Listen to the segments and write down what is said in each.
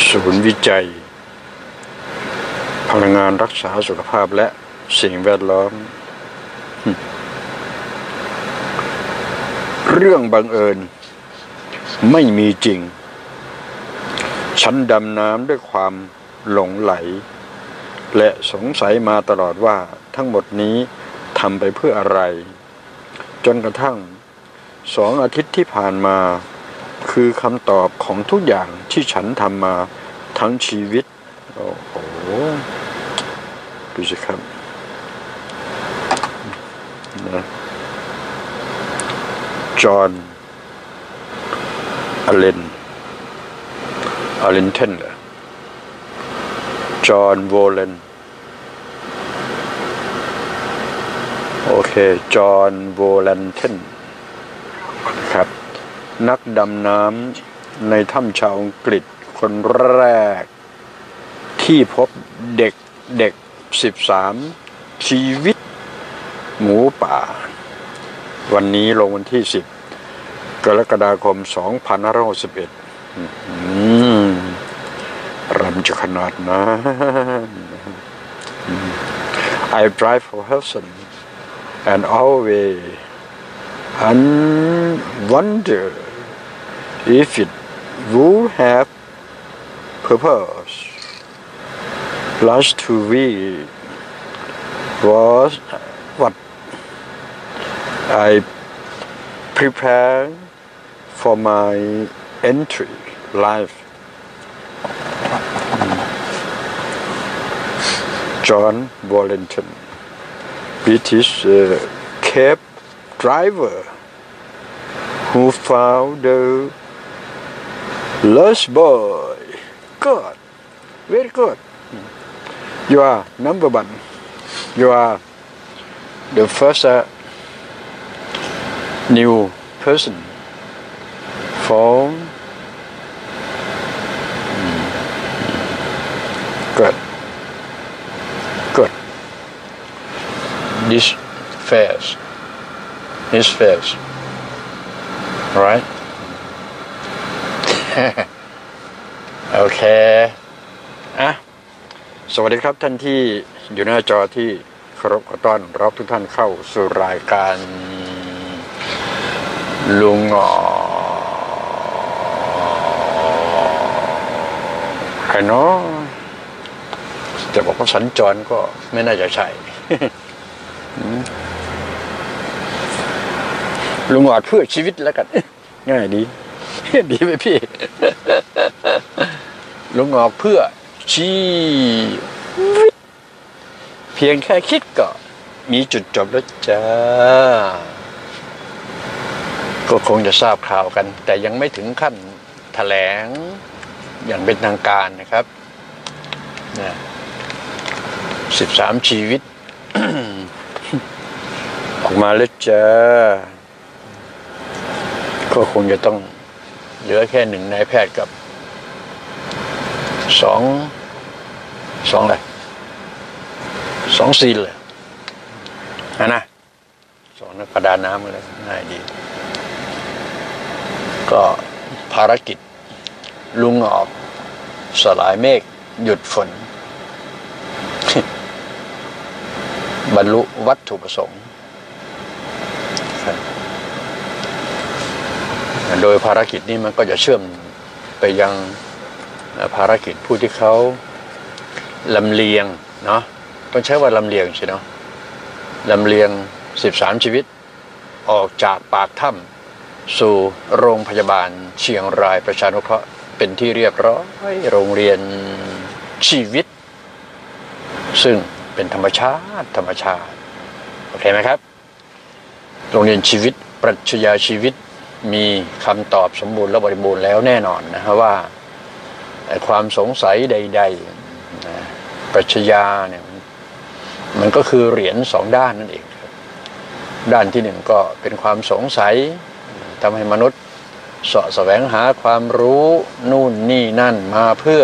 ศูนย์วิจัยพลังงานรักษาสุขภาพและสิ่งแวดล้อมเรื่องบังเอิญไม่มีจริงฉันดำน้ำด้วยความหลงไหลและสงสัยมาตลอดว่าทั้งหมดนี้ทำไปเพื่ออะไรจนกระทั่ง2 อาทิตย์ที่ผ่านมาคือคำตอบของทุกอย่างที่ฉันทำมาทั้งชีวิตโอ้โหดูสิครับนะจอห์นอเลนเทนจอห์นโวเลนโอเคจอห์นโวเลนเทนครับนักดำน้ำในถ้ำชาวอังกฤษคนแรกที่พบเด็ก13ชีวิตหมูป่าวันนี้ลงวันที่10 กรกฎาคม 2561รำจะขนาดนั้น I drive for heaven and always wonder if it would have purpose. Last 2 weeks was what I prepared for my entry life. John Wallington, British cab driver who found the lost boy. Good, very good. You are number 1. You are the first new person from good. This face, his face, right? โอเคสวัสดีครับท่านที่อยู่หน้าจอที่เคารพขอต้อนรับทุกท่านเข้าสู่รายการลุงใครเนาะจะบอกว่าสัญจรก็ไม่น่าจะใช่ ลุงออดเพื่อชีวิตแล้วกันง่ายดีดีไหมพี่ ลุงออดเพื่อชีวิตเพียงแค่คิดก็มีจุดจบแล้วจ้าก็คงจะทราบข่าวกันแต่ยังไม่ถึงขั้นแถลงอย่างเป็นทางการนะครับ13 ชีวิต ออกมาแล้วจ้าก็คงจะต้องเหลือแค่1 นายแพทย์กับ2อะไร2 ซีนเลยนะ2 นักประดาน้ำเลยง่ายดีก็ภารกิจลุงออกสลายเมฆหยุดฝน บรรลุวัตถุประสงค์โดยภารกิจนี้มันก็จะเชื่อมไปยังภารกิจผู้ที่เขาลำเลียงเนาะต้องใช้ว่าลำเลียงใช่เนาะลำเลียง13 ชีวิตออกจากปากถ้ำสู่โรงพยาบาลเชียงรายประชานุเคราะห์เป็นที่เรียบร้อยโรงเรียนชีวิตซึ่งเป็นธรรมชาติโอเคไหมครับโรงเรียนชีวิตปรัชญาชีวิตมีคำตอบสมบูรณ์และบริบูรณ์แล้วแน่นอนนะฮะว่าความสงสัยใดๆปรัชญาเนี่ยมันก็คือเหรียญ2 ด้านนั่นเองครับด้านที่1ก็เป็นความสงสัยทำให้มนุษย์เสาะแสวงหาความรู้นู่นนี่นั่นมาเพื่อ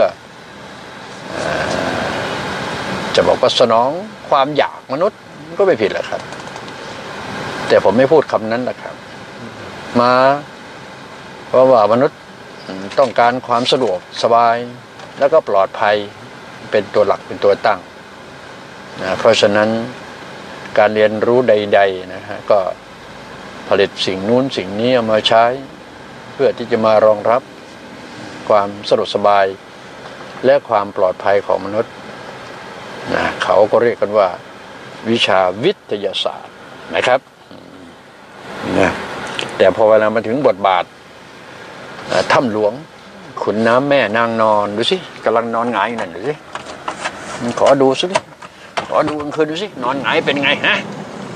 จะบอกว่าสนองความอยากมนุษย์ก็ไม่ผิดแหละครับแต่ผมไม่พูดคำนั้นแหละครับมาเพราะว่ามนุษย์ต้องการความสะดวกสบายแล้วก็ปลอดภัยเป็นตัวหลักเป็นตัวตั้งนะเพราะฉะนั้นการเรียนรู้ใดๆนะฮะก็ผลิตสิ่งนู้นสิ่งนี้เอามาใช้เพื่อที่จะมารองรับความสะดวกสบายและความปลอดภัยของมนุษย์นะเขาก็เรียกกันว่าวิชาวิทยาศาสตร์นะครับนะแต่พอเวลามาถึงบทบาทถ้ำหลวงขุนน้ำแม่นางนอนดูสิกำลังนอนหงายอยู่นั่นดูสิขอดูสิขอดูกลางคืนดูสินอนหงายเป็นไงฮะ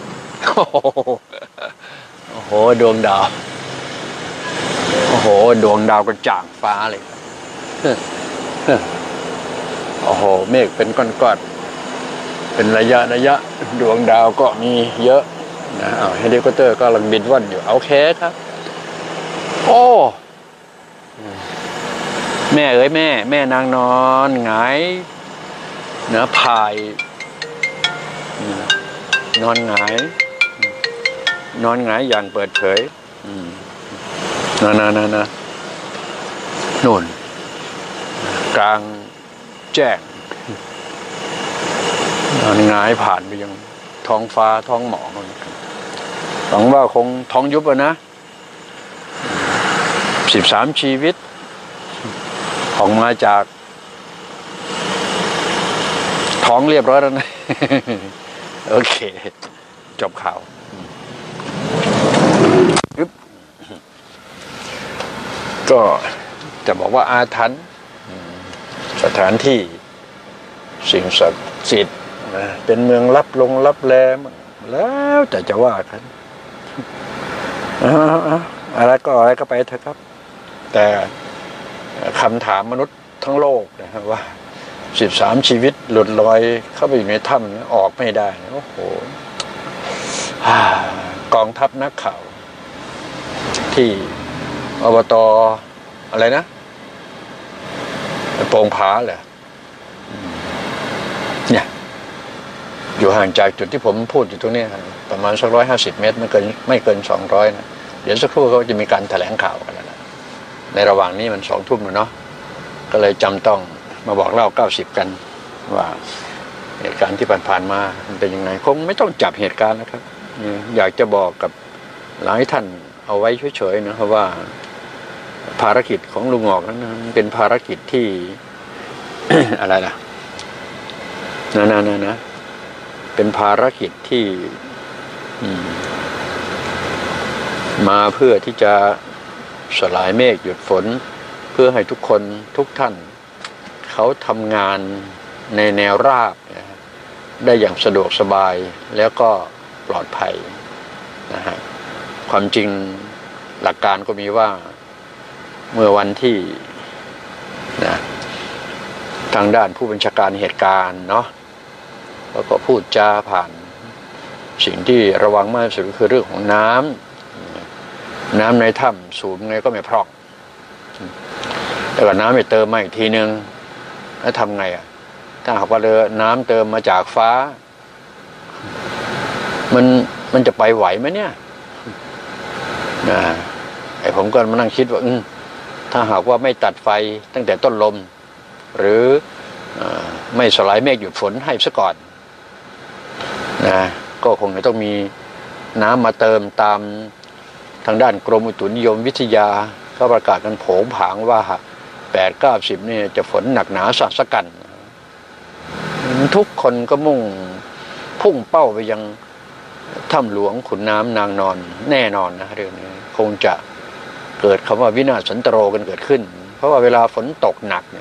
โอ้โหดวงดาวโอ้โหดวงดาวกระจ่างฟ้าเลยโอ้โหเมฆเป็นก้อนๆเป็นระยะดวงดาวก็มีเยอะนะเฮลิคอปเตอร์ก็กำลังบินว่อนอยู่โอเคครับโอ้แม่เอ๋ยแม่นางนอนหงายเนื้อพายนอนหงายอย่างเปิดเผยนะนู่นกลางแจ้งนอนหงายผ่านไปยังท้องฟ้าท้องหมอกหวังว่าคงท้องยุบนะ13 ชีวิตออกมาจากท้องเรียบร้อยแล้วนะโอเคจบข่าวก็จะบอกว่าอาถรรพ์สถานที่สิ่งศักดิ์สิทธิ์เป็นเมืองลับแลแล้วแต่จะว่ากันอะไรก็ไปเถอะครับแต่คำถามมนุษย์ทั้งโลกนะครับว่า13 ชีวิตหลุดลอยเข้าไปอยู่ในถ้ำออกไม่ได้โอ้โหกองทัพนักข่าวที่อบต.อะไรนะโป่งผาเหรอเนี่ยอยู่ห่างจากจุดที่ผมพูดอยู่ตรงนี้ประมาณสัก150 เมตรไม่เกิน200นะเดี๋ยวสักครู่เขาจะมีการแถลงข่าวกันแล้วนะในระหว่างนี้มัน20 ทุ่มแล้วเนาะก็เลยจำต้องมาบอกเล่า90กันว่าเหตุการณ์ที่ผ่านมามันเป็นยังไงคงไม่ต้องจับเหตุการณ์นะครับอยากจะบอกกับหลายท่านเอาไว้เฉยๆนะครับว่าภารกิจของลุงหงอกนั้นเป็นภารกิจที่ อะไรล่ะนะเป็นภารกิจที่มาเพื่อที่จะสลายเมฆหยุดฝนเพื่อให้ทุกคนทุกท่านเขาทำงานในแนวราบได้อย่างสะดวกสบายแล้วก็ปลอดภัยนะฮะความจริงหลักการก็มีว่าเมื่อวันที่ทางด้านผู้บัญชาการเหตุการณ์เนาะแล้วก็พูดจาผ่านสิ่งที่ระวังมากที่สุดก็คือเรื่องของน้ำในถ้ำสูบไงก็ไม่พร่องแล้วก็น้ำไปเติมมาอีกทีนึงแล้วทำไงถ้าหากว่าน้ำเติมมาจากฟ้ามันจะไปไหวไหมเนี่ยไอ้ผมก็มานั่งคิดว่าถ้าหากว่าไม่ตัดไฟตั้งแต่ต้นลมหรือไม่สลายเมฆหยุดฝนให้ซะก่อนก็คงจะต้องมีน้ำมาเติมตามทางด้านกรมอุตุนิยมวิทยาก็ประกาศกันโผงผางว่า8-90เนี่ยจะฝนหนักหนาสาหัสกันทุกคนก็พุ่งเป้าไปยังถ้ำหลวงขุนน้ำนางนอนแน่นอนนะเรื่องนี้คงจะเกิดคำว่าวินาศสันตโรกันเกิดขึ้นเพราะว่าเวลาฝนตกหนักเนี่ย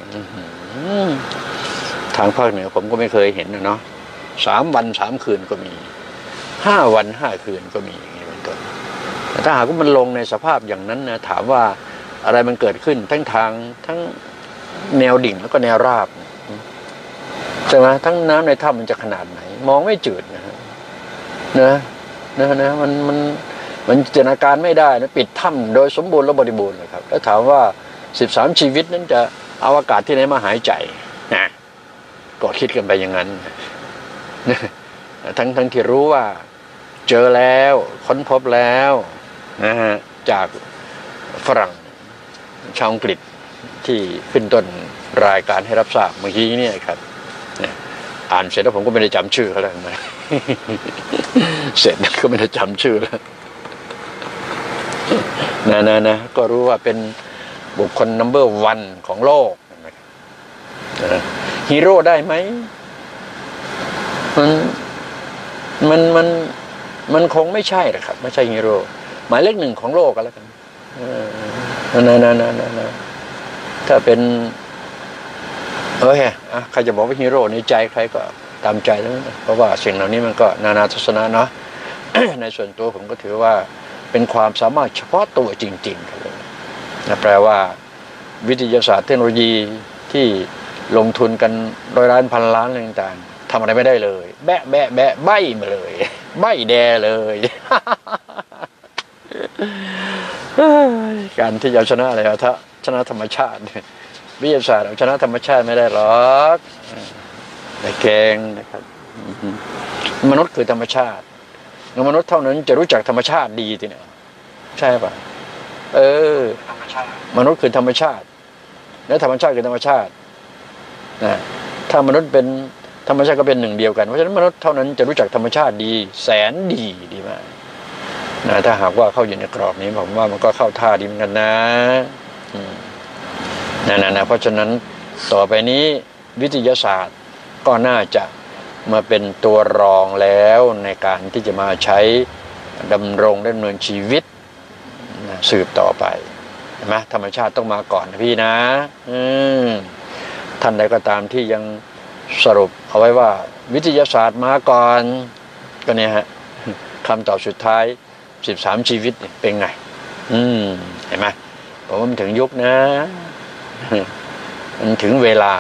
ทางภาคเหนือผมก็ไม่เคยเห็นนะเนาะ3 วัน 3 คืนก็มี5 วัน 5 คืนก็มีอย่างนี้เป็นต้นแต่ถ้าหากว่ามันลงในสภาพอย่างนั้นนะถามว่าอะไรมันเกิดขึ้นทั้งแนวดิ่งแล้วก็แนวราบใช่ไหมทั้งน้ำในถ้ำมันจะขนาดไหนมองไม่จืดนะมันจินตนาการไม่ได้นะปิดถ้ำโดยสมบูรณ์และบริบูรณ์เลยครับแล้วถามว่า13 ชีวิตนั้นจะเอาอากาศที่ไหนมาหายใจก็คิดกันไปอย่างนั้นทั้งที่รู้ว่าเจอแล้วค้นพบแล้วจากฝรั่งชาวอังกฤษที่ขึ้นต้นรายการให้รับทราบเมื่อกี้เนี่ยครับอ่านเสร็จแล้วผมก็ไม่ได้จำชื่อเขาแล้วนะ เสร็จก็ไม่ได้จำชื่อแล้วนะก็รู้ว่าเป็นบุคคลนัมเบอร์วันของโลกฮีโร่ได้ไหมมันคงไม่ใช่หรอกครับไม่ใช่ฮีโร่หมายเลขหนึ่งของโลกก็แล้วกันถ้าเป็นโอเคใครจะบอกว่าฮีโร่ในใจใครก็ตามใจแล้วนะเพราะว่าสิ่งเหล่านี้มันก็นานาทัศนะเนาะ ในส่วนตัวผมก็ถือว่าเป็นความสามารถเฉพาะตัวจริงๆครับนะแปลว่าวิทยาศาสตร์เทคโนโลยีที่ลงทุนกันร้อยล้านพันล้านอะไรต่างๆทำอะไรไม่ได้เลยแบะใบ้มาเลยใบ้แดเลย การที่จะชนะอะไรถ้าชนะธรรมชาติวิทยาศาสตร์ชนะธรรมชาติไม่ได้หรอกแต่เก่งนะครับมนุษย์คือธรรมชาติมนุษย์เท่านั้นจะรู้จักธรรมชาติดีทีเนี่ยใช่ป่ะมนุษย์คือธรรมชาติและธรรมชาติคือธรรมชาตินะถ้ามนุษย์เป็นธรรมชาติก็เป็นหนึ่งเดียวกันเพราะฉะนั้นมนุษย์เท่านั้นจะรู้จักธรรมชาติดีแสนดีมากนะถ้าหากว่าเข้าอยู่ในกรอบนี้ผมว่ามันก็เข้าท่าดีเหมือนกันนะเพราะฉะนั้นต่อไปนี้วิทยาศาสตร์ก็น่าจะมาเป็นตัวรองแล้วในการที่จะมาใช้ดำรงดำเนินชีวิตสืบต่อไปเห็นไหมธรรมชาติต้องมาก่อนนะพี่นะท่านใดก็ตามที่ยังสรุปเอาไว้ว่าวิทยาศาสตร์มาก่อนก็เนี่ยฮะคำตอบสุดท้าย13ชีวิตเป็นไงเห็นไหมผมว่ามันถึงยุคนะมันถึงเวลา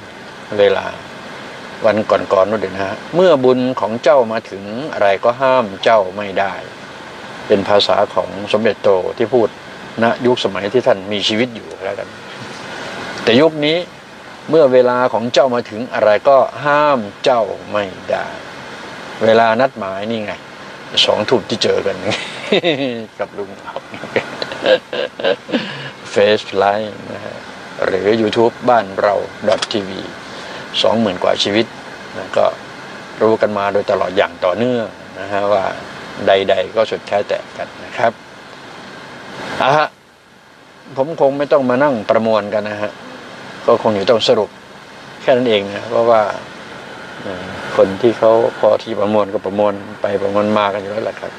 วันก่อนนู่นเดี๋ยวนะเมื่อบุญของเจ้ามาถึงอะไรก็ห้ามเจ้าไม่ได้เป็นภาษาของสมเด็จโตที่พูดณยุคสมัยที่ท่านมีชีวิตอยู่แล้วกันแต่ยุคนี้เมื่อเวลาของเจ้ามาถึงอะไรก็ห้ามเจ้าไม่ได้เวลานัดหมายนี่ไง2 ทุ่มที่เจอกัน กับลุงเฟซไลน์นะฮะหรือ YouTube บ้านเรา .tv 20,000 กว่าชีวิตนะก็รู้กันมาโดยตลอดอย่างต่อเนื่องนะฮะว่าใดๆก็สุดแท้แต่กันนะครับผมคงไม่ต้องมานั่งประมวลกันนะฮะก็คงอยู่ต้องสรุปแค่นั้นเองนะเพราะว่าคนที่เขาพอที่ประมวลก็ประมวลไปประมวลมากันอยู่แล้วแหละครับ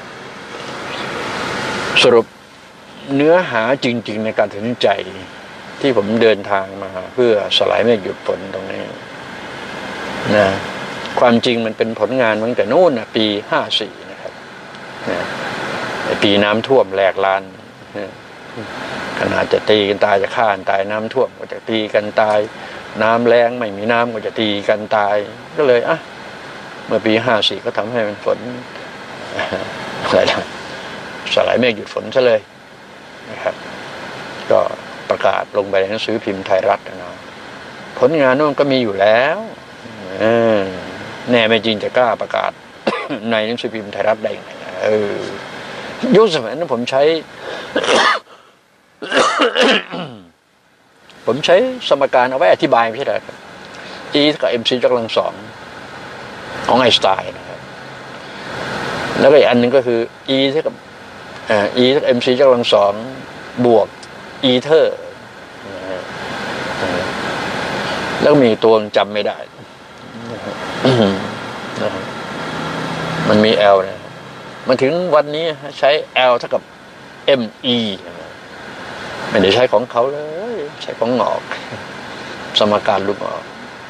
สรุปเนื้อหาจริงๆในการตัดสินใจที่ผมเดินทางมาเพื่อสลายเมฆหยุดฝนตรงนี้นะความจริงมันเป็นผลงานตั้งแต่นู่นนะปี54นะครับปีน้ำท่วมแหลกลานขนาดจะตีกันตายจะฆ่ากันตายน้ำท่วมก็จะตีกันตายน้ำแรงไม่มีน้ำก็จะตีกันตายก็เลยเมื่อปี54ก็ทำให้มันฝนอะไรสลายเมฆหยุดฝนซะเลยนะครับก็ประกาศลงไปในหนังสือพิมพ์ไทยรัฐนะผลงานนู้นก็มีอยู่แล้วแน่ไม่จริงจะกล้าประกาศ ในหนังสือพิมพ์ไทยรัฐได้ยังไงยุคสมัยนั้นผมใช้ ผมใช้สมการเอาไว้อธิบายไม่ใช่เหรอครับ E กับ MC ยกกำลัง 2ของไอน์สไตน์นะครับแล้วก็อีกอันหนึ่งก็คือ E เท่ากับE เท่ากับ MC ยกกำลัง 2บวก E เทอร์แล้วมีตัวจำไม่ได้มันมี L นะมันถึงวันนี้ใช้ L เท่ากับ ME ไม่ได้ใช้ของเขาเลยใช้ของงอกสมการลูกงอก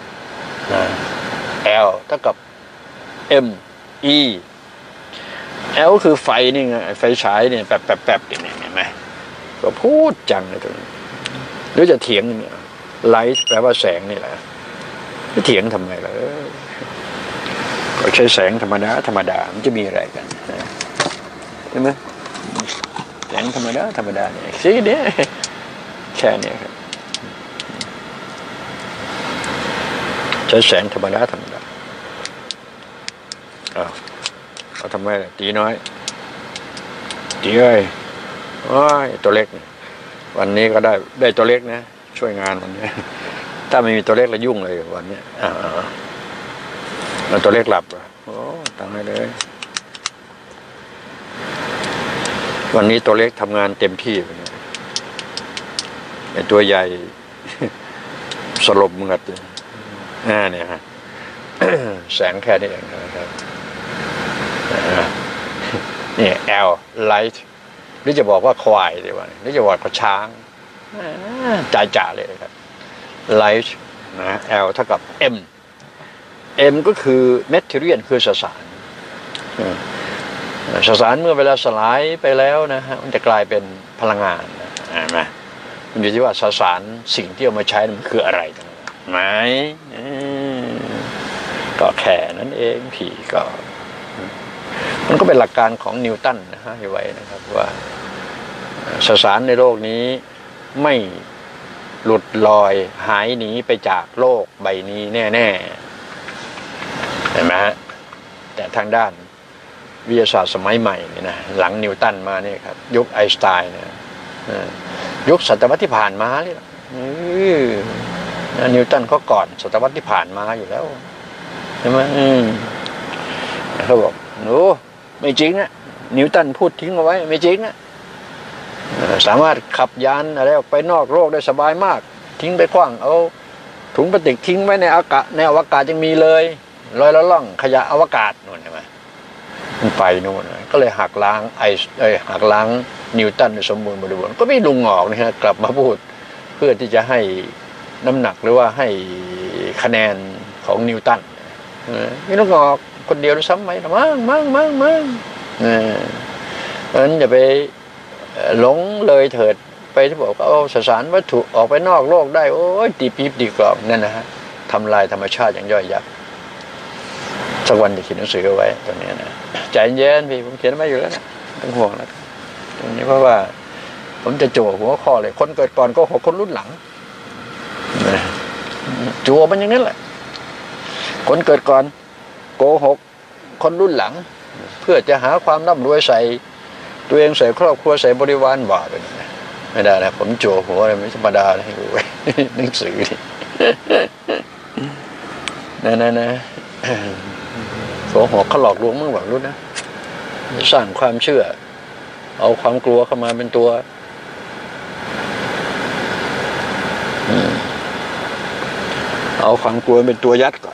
L เท่ากับ ME L คือไฟนี่ไงไฟฉายเนี่ยแป๊บๆเนี่ยเห็นไหมก็พูดจังเลยตรงนี้หรือจะเถียงเนี่ยไลท์แปลว่าแสงนี่แหละจะเถียงทำไมล่ะก็ใช้แสงธรรมดามันจะมีอะไรกันใช่ไหมแสงธรรมดาเนี่ยสิเนี่ยแค่นี้ครับใช้แสงธรรมดาเอาทำไมล่ะตีน้อยตีเอ้ยตัวเล็กวันนี้ก็ได้ตัวเล็กนะช่วยงานวันนี้ถ้าไม่มีตัวเลขแล้วยุ่งเลยวันนี้แล้วตัวเลขหลับโอ้ตั้งให้เลยวันนี้ตัวเลขทำงานเต็มที่ไอ้ตัวใหญ่สลบมึงอัดเนี่ยฮะแสงแค่นี้เองนะครับนี่ L light หรือจะบอกว่าควายดีกว่าหรือจะบอกว่าช้างจ่าเลยครับ light นะ L เท่ากับ M ก็คือ material คือสสารสสารเมื่อเวลาสลายไปแล้วนะฮะมันจะกลายเป็นพลังงานนะมันอยู่ที่ว่าสสารสิ่งที่เอามาใช้มันคืออะไรไหมก็แค่นั้นเองพี่ก็มันก็เป็นหลักการของนิวตันนะฮะให้ไว้นะครับว่าสสารในโลกนี้ไม่หลุดลอยหายหนีไปจากโลกใบนี้แน่ๆเห็นไหมฮะแต่ทางด้านวิทยาศาสตร์สมัยใหม่เนี่ยนะหลังนิวตันมาเนี่ยครับยุคไอน์สไตน์เนี่ยยุคศตวรรษที่ผ่านมาเลยนิวตันก็ก่อนศตวรรษที่ผ่านมาอยู่แล้วใช่ไหมเขาบอกโอ้ไม่จริงอะนิวตันพูดทิ้งเอาไว้ไม่จริงอะสามารถขับยานอะไรออกไปนอกโลกได้สบายมากทิ้งไปขว้างเอาถุงพลาสติกทิ้งไว้ในอากาศในอวกาศยังมีเลยลอยละล่องขยะอวกาศนู่นใช่ไหมมันไปนู่นก็เลยหักล้างหักล้างนิวตันสมบูรณ์บริบูรณ์ก็ไม่ลุงออกนะฮะกลับมาพูดเพื่อที่จะให้น้ำหนักหรือว่าให้คะแนนของนิวตันไม่ลุงออกคนเดียวซ้ำไหมมั่งเพราะฉะนั้นอย่าไปหลงเลยเถิดไปที่บอกเอาสสารวัตถุออกไปนอกโลกได้โอ้ยตีปี๊บตีกรอบนั่นนะฮะทำลายธรรมชาติอย่างย่อยยับสักวันจะเขียนหนังสือเอาไว้ตรงนี้นะใจเย็นพี่ผมเขียนไว้อยู่แล้วนะต้องห่วงนะตรงนี้เพราะว่าผมจะโจหัวข้อเลยคนเกิดก่อนก็หกคนรุ่นหลังจั่วมันอย่างนั้นแหละคนเกิดก่อนโกหกคนรุ่นหลังเพื่อจะหาความร่ำรวยใส่ตัวเองใส่ครอบครัวใส่บริวารบ่าเป็นไม่ได้นะผมโจหัวอะไรไม่ธรรมดาเลยให้ดูหนังสือนี่นะโกหกเขาหลอกลวงมึงแบบรู้นะสร้างความเชื่อเอาความกลัวเข้ามาเป็นตัวเอาความกลัวเป็นตัวยัดก่อน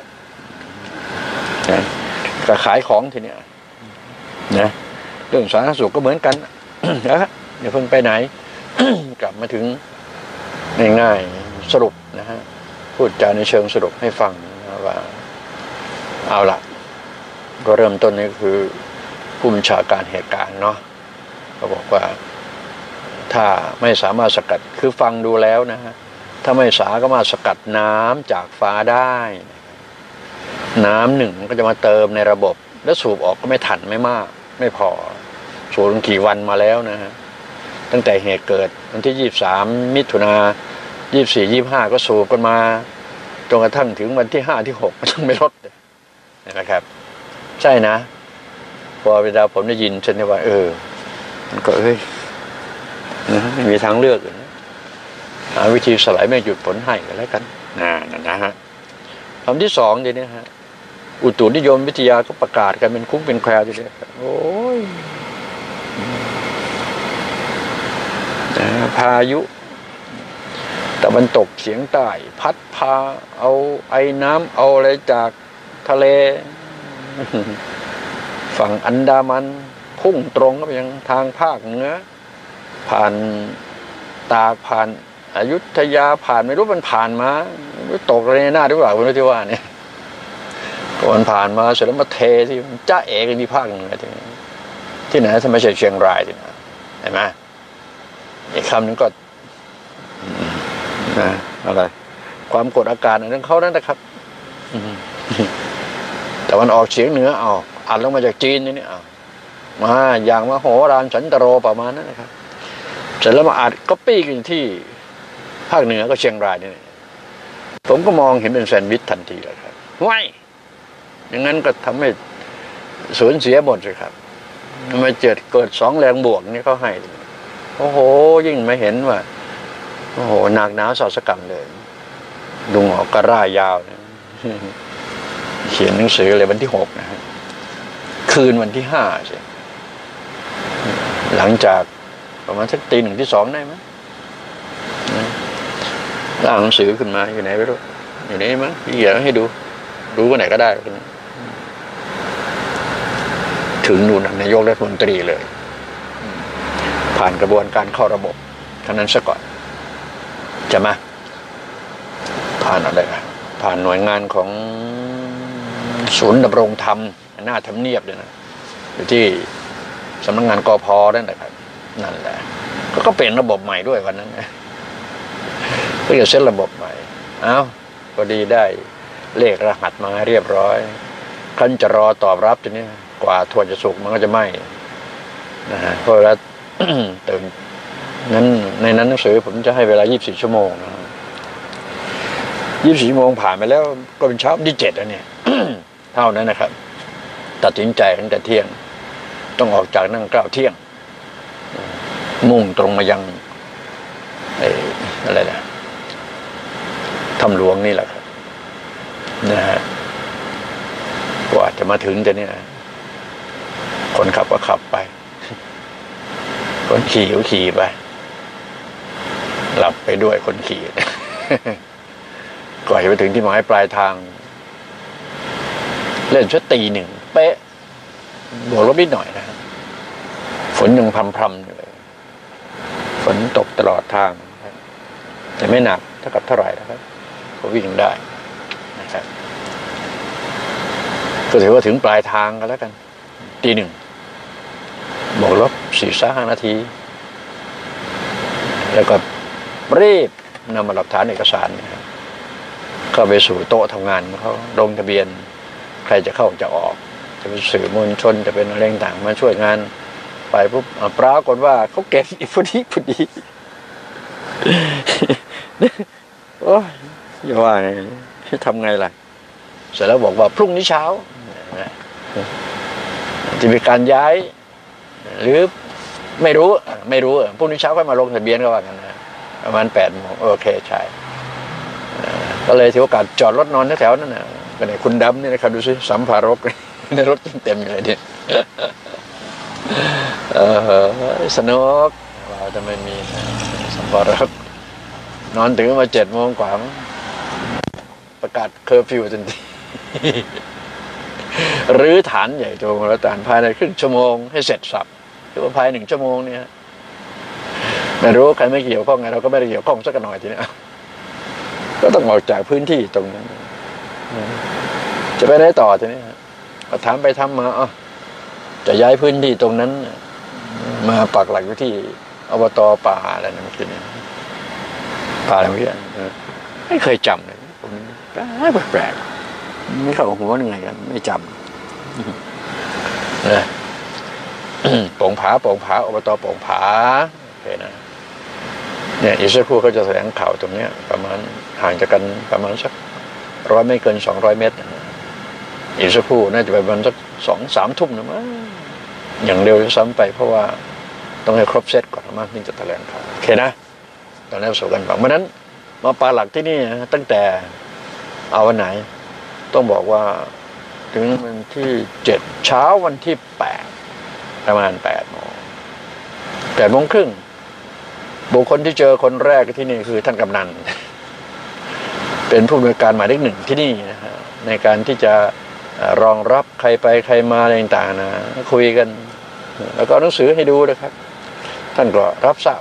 ก็ขายของทีเนี้ยนะเรื่องสาธารณสุขก็เหมือนกันนะอย่าเพิ่งไปไหน กลับมาถึงง่ายๆสรุปนะฮะพูดจาในเชิงสรุปให้ฟังนะว่าเอาล่ะก็เริ่มต้นนี้คือผู้บัญชาการเหตุการณ์เนาะก็บอกว่าถ้าไม่สามารถสกัดคือฟังดูแล้วนะฮะถ้าไม่สามารถสกัดน้ำจากฟ้าได้น้ำหนึ่งก็จะมาเติมในระบบแล้วสูบออกก็ไม่ทันไม่มากไม่พอสูบกี่วันมาแล้วนะฮะตั้งแต่เหตุเกิดวันที่23 มิถุนา24 25ก็สูบกันมาจนกระทั่งถึงวันที่5 ที่ 6ก็ต้องไม่ลดนะครับใช่นะพอเวลาผมได้ยินฉันว่ามันก็ไม่มีทางเลือกหาวิธีสลายไม่หยุดผลให้กันแล้วกันนั่นนะฮะคำที่สองเดี๋ยวนี้ฮะอุตุนิยมวิทยาก็ประกาศกันเป็นคุ้งเป็นแควทีเดียวโอ้ยพายุตะวันตกเฉียงใต้พัดพาเอาไอ้น้ำเอาอะไรจากทะเลฝั่งอันดามันพุ่งตรงก็ไปยังทางภาคเหนือผ่านตากผ่านอยุธยาผ่านไม่รู้มันผ่านมาตกอะไรในหน้าหรือเปล่าคุณรู้ที่ว่าเนี่ยก่อนผ่านมาเสร็จแล้วมาเทที่จ้าเอกที่ภาคเหนือที่ไหนถ้าไม่ใช่เชียงรายที่ไหนเห็นไหมอีกคำนึงก็อะไรความกดอากาศนั่นเขานั่นนะครับแต่มันออกเฉียงเหนืออัดลงมาจากจีนนี่มาอย่างมโหฬารสันตโรประมาณนั้นนะครับเสร็จแล้วมาอัดก็ปี้กันที่ภาคเหนือก็เชียงรายนี่ผมก็มองเห็นเป็นแซนด์วิชทันทีเลยครับว้ายอย่างนั้นก็ทำให้สูญเสียหมดเลยครับมาเกิด2 แรงบวกนี่เขาให้โอ้โหยิ่งมาเห็นว่าโอ้โหหนักหนาวสาสกันเลยลุงออกกระร่ายาวนะเขียนหนังสือเลยวันที่6นะฮะคืนวันที่5ใช่หลังจากประมาณสักตี 1 ตี 2ได้ไหมร่างหนังสือขึ้นมาอยู่ไหนไม่รู้อยู่นี่มั้งพี่เขียนให้ดูว่าไหนก็ได้ถึงนู่นนายกรัฐมนตรีเลยผ่านกระบวนการเข้าระบบทั้งนั้นซะก่อนจะมาผ่านอะไรผ่านหน่วยงานของศูนย์ดำรงธรรมหน้าทำเนียบเลยนะอยู่ที่สำนักงานกพ.นั่นแหละครับนั่นแหละก็เป็นระบบใหม่ด้วยวันนั้นนะก็จะเซตระบบใหม่พอดีได้เลขรหัสมาเรียบร้อยคันจะรอตอบรับทีนี้กว่าถั่วจะสุกมันก็จะไหม้นะฮะเพราะว่าตื่นนั้นในนั้นหนังสือผมจะให้เวลา24 ชั่วโมงนะ24 ชั่วโมงผ่านไปแล้วก็เป็นเช้าที่7แล้วเนี่ย เท่านั้นนะครับตัดสินใจตั้งแต่เที่ยงต้องออกจากนั่ง9 เที่ยงมุ่งตรงมายังอะไรนะถ้ำหลวงนี่แหละครับนะฮะกว่าจะมาถึงแต่เนี่ยคนขับก็ขับไปคนขี่ก็ขี่ไปหลับไปด้วยคนขี่ ก่อนจะไปถึงที่หมายปลายทางเล่นชั่วตี 1เป๊ะบวกลบนิดหน่อยนะฝนยังพรำๆอยู่เลยฝนตกตลอดทางแต่ไม่หนักเท่าไหร่นะครับก็วิ่งได้นะครับก็ถือว่าถึงปลายทางกันแล้วกันตี 1บวกลบ4-5 นาทีแล้วก็รีบนำมาหลักฐานเอกสารนะครับเข้าไปสู่โต๊ะทำงานเขาลงทะเบียนใครจะเข้าจะออกจะเป็นสื่อมวลชนจะเป็นอะไรต่างมาช่วยงานไปปุ๊บปรากฏว่าเขาเก็บอีกพอดีโอ้ยอย่าว่าไงทำไงล่ะเสร็จแล้วบอกว่าพรุ่งนี้เช้าจะมีการย้ายหรือไม่รู้พรุ่งนี้เช้าค่อยมาลงทะเบียนก็ว่ากันนะประมาณ8 โมงโอเคใช่ก็เลยถือโอกาสจอดรถนอนแถวๆนั้นนะก็เนี่ยคุณดำนี่นะครับดูสิสัมภาระในรถเต็มอยู่เลยเนี่ยสนุกเราจะไม่มีสัมภาระนอนถึงมา7 โมงกว่าประกาศเคอร์ฟิวทันทีหรือฐานใหญ่โตแล้วฐานภายในครึ่งชั่วโมงให้เสร็จสับหรือว่าภาย1 ชั่วโมงเนี่ยไม่รู้ใครไม่เกี่ยวข้องไงเราก็ไม่ได้เกี่ยวข้องสักหน่อยทีนี้ก็ต้องออกจากพื้นที่ตรงนั้นจะไปได้ต่อทีนี้ก็ถามไปทำมาจะย้ายพื้นที่ตรงนั้นมาปักหลักอยู่ที่อบต.ป่าอะไรนั่นคือเนี่ยป่าอะไรเมื่อกี้ไม่เคยจำเลยผมแปลกไม่เข้าหัวยังไงกันไม่จำนะโป่งผาอบต.โป่งผาโอเคนะเนี่ยอีกสักครู่เขาจะแถลงข่าวตรงนี้ประมาณห่างจากกันประมาณสัก100ไม่เกิน200 เมตรอีกสักครู่น่าจะประมาณสัก2-3 ทุ่มนะมั้งอย่างเร็วซ้ำไปเพราะว่าต้องให้ครบเซตก่อนมากถึงจะแถลงข่าวโอเคนะตอนนี้ประสบกันบ้างเพราะนั้นมาปาหลักที่นี่ตั้งแต่เอาวันไหนต้องบอกว่าถึงวันที่7เช้าวันที่8ประมาณ8 โมง8 โมงครึ่งบุคคลที่เจอคนแรกที่นี่คือท่านกำนันเป็นผู้อำนวยการหมายเลข 1ที่นี่นะฮะในการที่จะรองรับใครไปใครมาอะไรต่างๆนะคุยกันแล้วก็หนังสือให้ดูนะครับท่านก็รับทราบ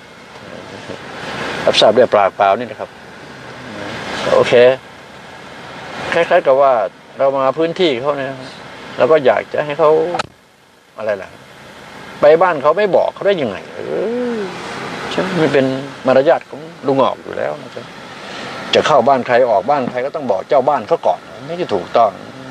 ด้วยปากเปล่านี่นะครับโอเคคล้ายๆกับว่าเรามาพื้นที่เขาเนี่ยแล้วก็อยากจะให้เขาอะไรล่ะไปบ้านเขาไม่บอกเขาได้ยังไงใช่มันเป็นมารยาทของลุงออกอยู่แล้วนะครับจะเข้าบ้านใครออกบ้านใครก็ต้องบอกเจ้าบ้านเขาก่อนไม่ใช่ถูกต้อง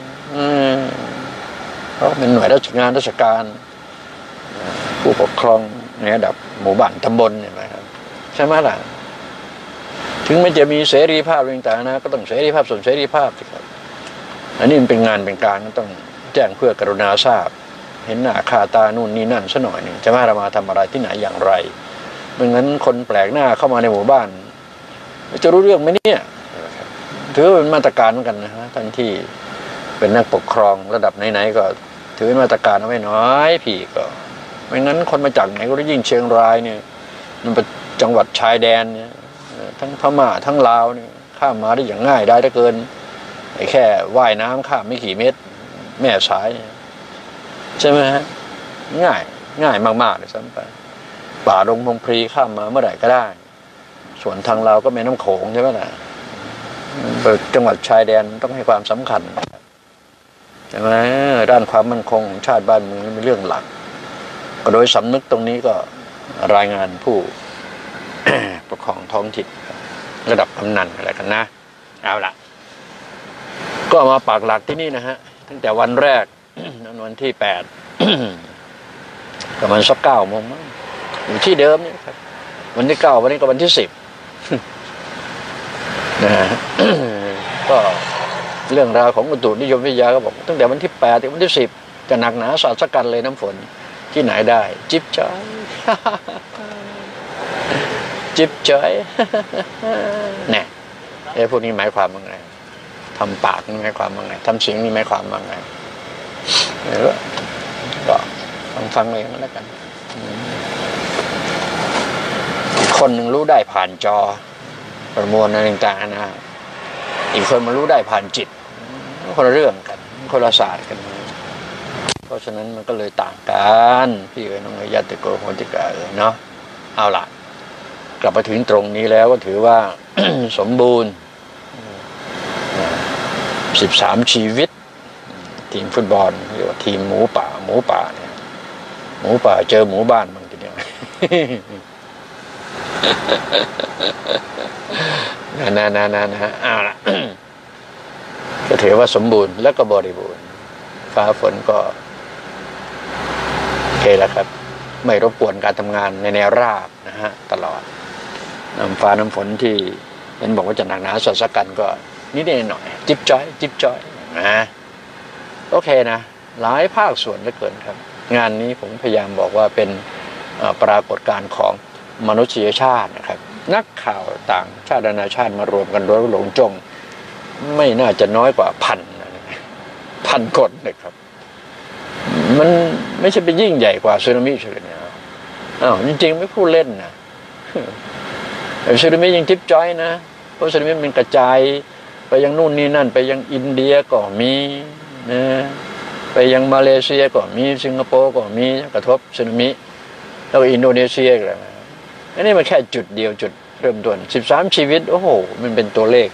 เพราะเป็นหน่วยราชการผู้ปกครองในระดับหมู่บ้านตำบลเนี่ยนะครับใช่ไหมล่ะถึงมันจะมีเสรีภาพต่างๆนะก็ต้องเสรีภาพส่วนเสรีภาพสิครับอันนี้มันเป็นงานเป็นการก็ต้องแจ้งเพื่อกรุณาทราบเห็นหน้าค่าตานู่นนี่นั่นซะหน่อยหนึ่งจะมาเรามาทำอะไรที่ไหนอย่างไรไม่งั้นคนแปลกหน้าเข้ามาในหมู่บ้านจะรู้เรื่องไหมเนี่ยถือเป็นมาตรการเหมือนกันนะฮะท่านที่เป็นนักปกครองระดับไหนๆก็ถือเป็นมาตรการเอาไว้น้อยพี่ก็ไม่งั้นคนมาจากไหนก็ยิ่งเชียงรายเนี่ยมันเป็นจังหวัดชายแดนเนี่ยทั้งพม่าทั้งลาวเนี่ยข้ามมาได้อย่างง่ายได้ถ้าเกินไอ้แค่ว่ายน้ำข้ามไม่กี่เมตรแม่สายเนี่ยใช่ไหมฮะง่ายมากๆเลยซ้ำไปป่าดงพงพรีข้ามมาเมื่อไหร่ก็ได้ส่วนทางเราก็แม่น้ำโขงใช่ไหมล่ะจังหวัดชายแดนต้องให้ความสำคัญใช่ไหมด้านความมั่นคงของชาติบ้านเมืองเป็นเรื่องหลักก็โดยสำนึกตรงนี้ก็รายงานผู้ ปกครองท้องถิ่นระดับกำนันอะไรกันนะเอาล่ะก็มาปักหลักที่นี่นะฮะตั้งแต่วันแรก วันที่8 ประมาณสัก9 โมงอยู่ที่เดิมนี่ครับวันที่9วันนี้ก็วันที่10 นะฮะ ก็เรื่องราวของอุตุนิยมวิทยาก็บอกตั้งแต่วันที่8ถึงวันที่10จะหนักหนาสาหัสกันเลยน้ำฝนที่ไหนได้จิ๊บจ้อย จิ๊บจ้อยเนี่ยพวกนี้หมายความว่าไงทำปากนี่หมายความว่าไงทำเสียงนี่หมายความว่าไงก็ฟังเองแล้วกันคนหนึ่งรู้ได้ผ่านจอประมวลอะไรต่างๆนะอีกคนมารู้ได้ผ่านจิตคนละเรื่องกันคนละศาสตร์กันเพราะฉะนั้นมันก็เลยต่างกันพี่เอ๋ยน้องยัตติโกโหติกาเนาะเอาล่ะกลับมาถึงตรงนี้แล้วก็ถือว่า สมบูรณ์13 ชีวิตทีมฟุตบอลเรียกว่าทีมหมูป่าเนี่ยหมูป่าเจอหมูบ้านบางทีเดียว นะเอาล่ะ ก็ถือว่าสมบูรณ์และก็บริบูรณ์ฟ้าฝนก็โอเคแล้วครับไม่รบกวนการทำงานในแนวราบนะฮะตลอดน้ำฟ้าน้ำฝนที่เห็นบอกว่าจะหนักหนาสาหัสกันก็นิดหน่อยจิ๊บจ้อยนะโอเคนะหลายภาคส่วนเหลือเกินครับงานนี้ผมพยายามบอกว่าเป็นปรากฏการณ์ของมนุษยชาตินะครับนักข่าวต่างชาตินานาชาติมารวมกันโดยหลงจงไม่น่าจะน้อยกว่าพันคนเลยครับมันไม่ใช่ไปยิ่งใหญ่กว่าสึนามิเฉยเนี่ยจริงๆไม่พูดเล่นนะสึนามิยังจิ๊บจ้อยนะเพราะสึนามิมันกระจายไปยังนู่นนี่นั่นไปยังอินเดียก็มีนะไปยังมาเลเซียก็มีสิงคโปร์ก็มีกระทบสึนามิแล้วก็อินโดนีเซียก็อันนี้มันแค่จุดเดียวจุดเริ่มต้น13 ชีวิตโอ้โหมันเป็นตัวเลข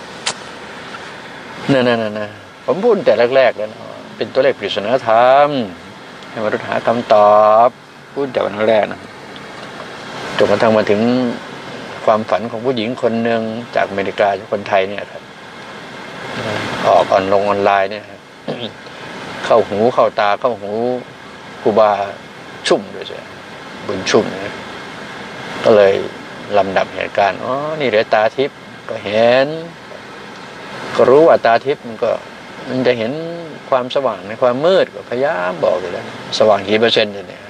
นะผมพูดแต่แรกๆแล้วเป็นตัวเลขปริศนาธรรมให้มนุษย์หาคำตอบพูดแต่วันแรกนะจนกระทั่งมาถึงความฝันของผู้หญิงคนหนึ่งจากอเมริกาจากคนไทยเนี่ยครับออนไลน์เนี่ยเข้าหูเข้าตาเข้าหูครูบาชุ่มด้วยใช่บุญชุ่มนะก็เลยลำดับเหตุการณ์นี่เหลือตาทิพย์ก็เห็นก็รู้ว่าตาทิพย์มันจะเห็นความสว่างในความมืดก็พยายามบอกอยู่แล้วสว่างกี่%เนี่ย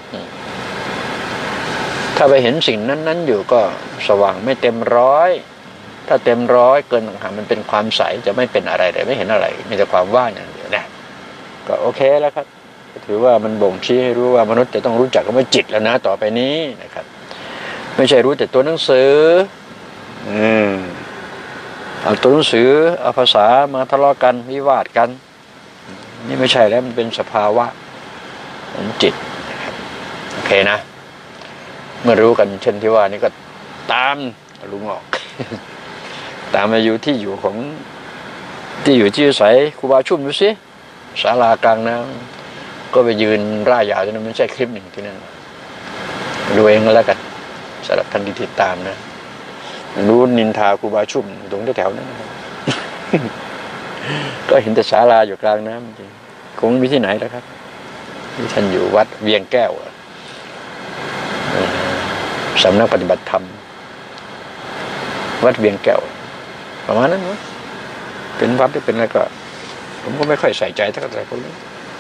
ถ้าไปเห็นสิ่งนั้นอยู่ก็สว่างไม่เต็ม100ถ้าเต็ม100เกินหางมันเป็นความใสจะไม่เป็นอะไรเลยไม่เห็นอะไรมีแต่ความว่างอย่างเดียวนะก็โอเคแล้วครับถือว่ามันบ่งชี้ให้รู้ว่ามนุษย์จะต้องรู้จักคำว่าจิตแล้วนะต่อไปนี้นะครับไม่ใช่รู้แต่ตัวหนังสือเอาตัวหนังสือเอาภาษามาทะเลาะกันวิวาทกันนี่ไม่ใช่แล้วมันเป็นสภาวะของจิตนะครับโอเคนะเมื่อรู้กันเช่นที่ว่านี่ก็ตามลุงออก ตามมาอยู่ที่อยู่ของที่อยู่ที่ใสครูบาชุ่มดูสิศาลากลางน้ำก็ไปยืนร่ายยาวจนมันใช่คลิปหนึ่งที่นั่นดูเองก็แล้วกันสำหรับท่านที่ติดตามนะรู้นินทาครูบาชุ่มตรงแถวๆนั้น ก็เห็นแต่ศาลาอยู่กลางน้ำจริงคงมีที่ไหนแล้วครับที่ท่านอยู่วัดเวียงแก้วสำนักปฏิบัติธรรมวัดเวียงแก้วประมาณนั้นนะเป็นวัดที่เป็นอะไรก็ผมก็ไม่ค่อยใส่ใจเท่าไหร่คนนี้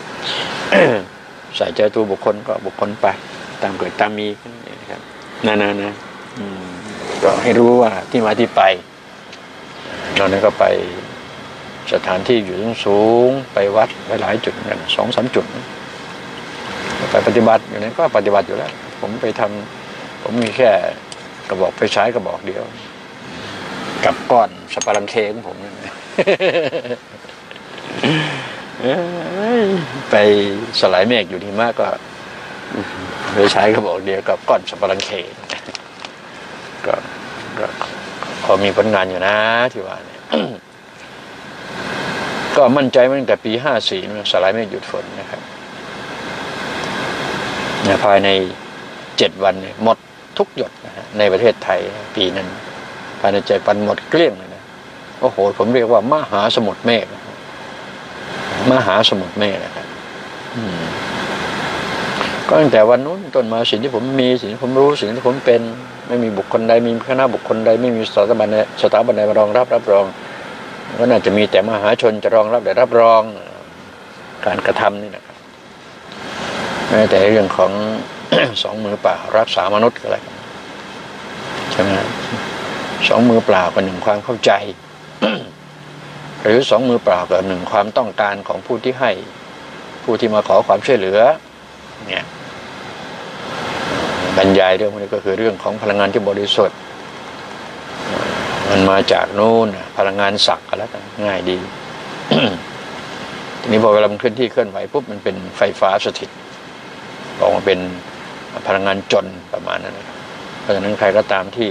ใส่ใจตัวบุคคลก็บุคคลไปตามเกิดตามมีนะครับนะก็ก็ให้รู้ว่าที่มาที่ไปตอนนั้นก็ไปสถานที่อยู่สูงไปวัดไปหลายจุดกัน2-3 จุดไปปฏิบัติอยู่นั้นก็ปฏิบัติอยู่แล้วผมไปทำผมมีแค่กระบอกไปใช้กระบอกเดียวกับก้อนสปารังเคของผมไปสลายเมฆอยู่ที่มากก็ไปใช้กระบอกเดียวกับก้อนสปารังเคก็พอมีผลงานอยู่นะที่ว่าเนี่ยก็มั่นใจมาตั้งแต่ปี54สลายเมฆหยุดฝนนะครับภายใน7 วันเนี่ยหมดทุกหยดนะฮะในประเทศไทยปีนั้นภายใน7 วันหมดเกลี้ยงเลยนะโอ้โหผมเรียกว่ามหาสมุทรเมฆมหาสมุทรเมฆนะครับก็ตั้งแต่วันนู้นต้นมาสิ่งที่ผมมีสิ่งที่ผมรู้สิ่งที่ผมเป็นไม่มีบุคคลใดมีคณะบุคคลใดไม่มีสถาบันใดมารองรับรองก็น่าจะมีแต่มหาชนจะรองรับได้รับรองการกระทำนี่นะครับแม้แต่เรื่องของ 2 มือเปล่ารักษามนุษย์อะไรใช่ไหม2 มือเปล่ากับ1ความเข้าใจ หรือ2 มือเปล่ากับ1ความต้องการของผู้ที่ให้ผู้ที่มาขอความช่วยเหลือเนี่ยบรรยายเรื่องนี้ก็คือเรื่องของพลังงานที่บริสุทธิ์มันมาจากนู่นพลังงานศักดิ์ก็แล้วกันง่ายดี ทีนี้พอเวลามันเคลื่อนที่เคลื่อนไหวปุ๊บมันเป็นไฟฟ้าสถิตออกมาเป็นพลังงานจนประมาณนั้นเพราะฉะนั้นใครก็ตามที่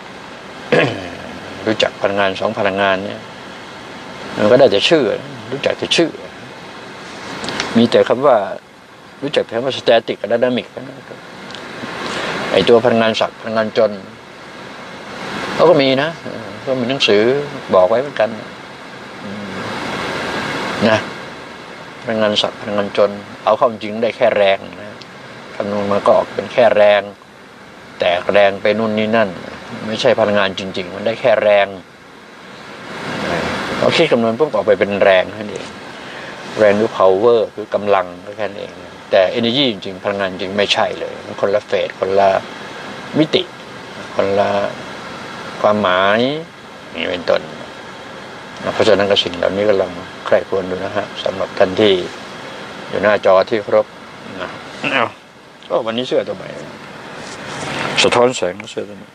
รู้จักพลังงาน2 พลังงานเนี่ยมันก็ได้แต่ชื่อรู้จักแต่ชื่อมีแต่คำว่ารู้จักแต่คำว่าสแตติกกับไดนามิกไอตัวพลังงานศักดิ์พลังงานจนเขาก็มีนะก็มีหนังสือบอกไว้เหมือนกันนะพลังงานศักดิ์พลังงานจนเอาเข้าจริงได้แค่แรงนะคำนวณมาก็ออกเป็นแค่แรงแต่แรงไปนู่นนี่นั่นไม่ใช่พลังงานจริงๆมันได้แค่แรงเราคิดคำนวณปุ๊บออกไปเป็นแรงนั่นเองแรงหรือ power คือกำลังแค่นั้นเองแต่ energy จริงๆพลังงานจริงไม่ใช่เลยมันคนละเฟสคนละมิติคนละความหมายนี่เป็นต้นเพราะฉะนั้นก็สิ่งเหล่านี้ก็ลองใคร่ควรดูนะฮะสำหรับท่านที่อยู่หน้าจอที่ครบนะก็วันนี้เสื้อตัวใหม่สะท้อนแสงเสื้อตัว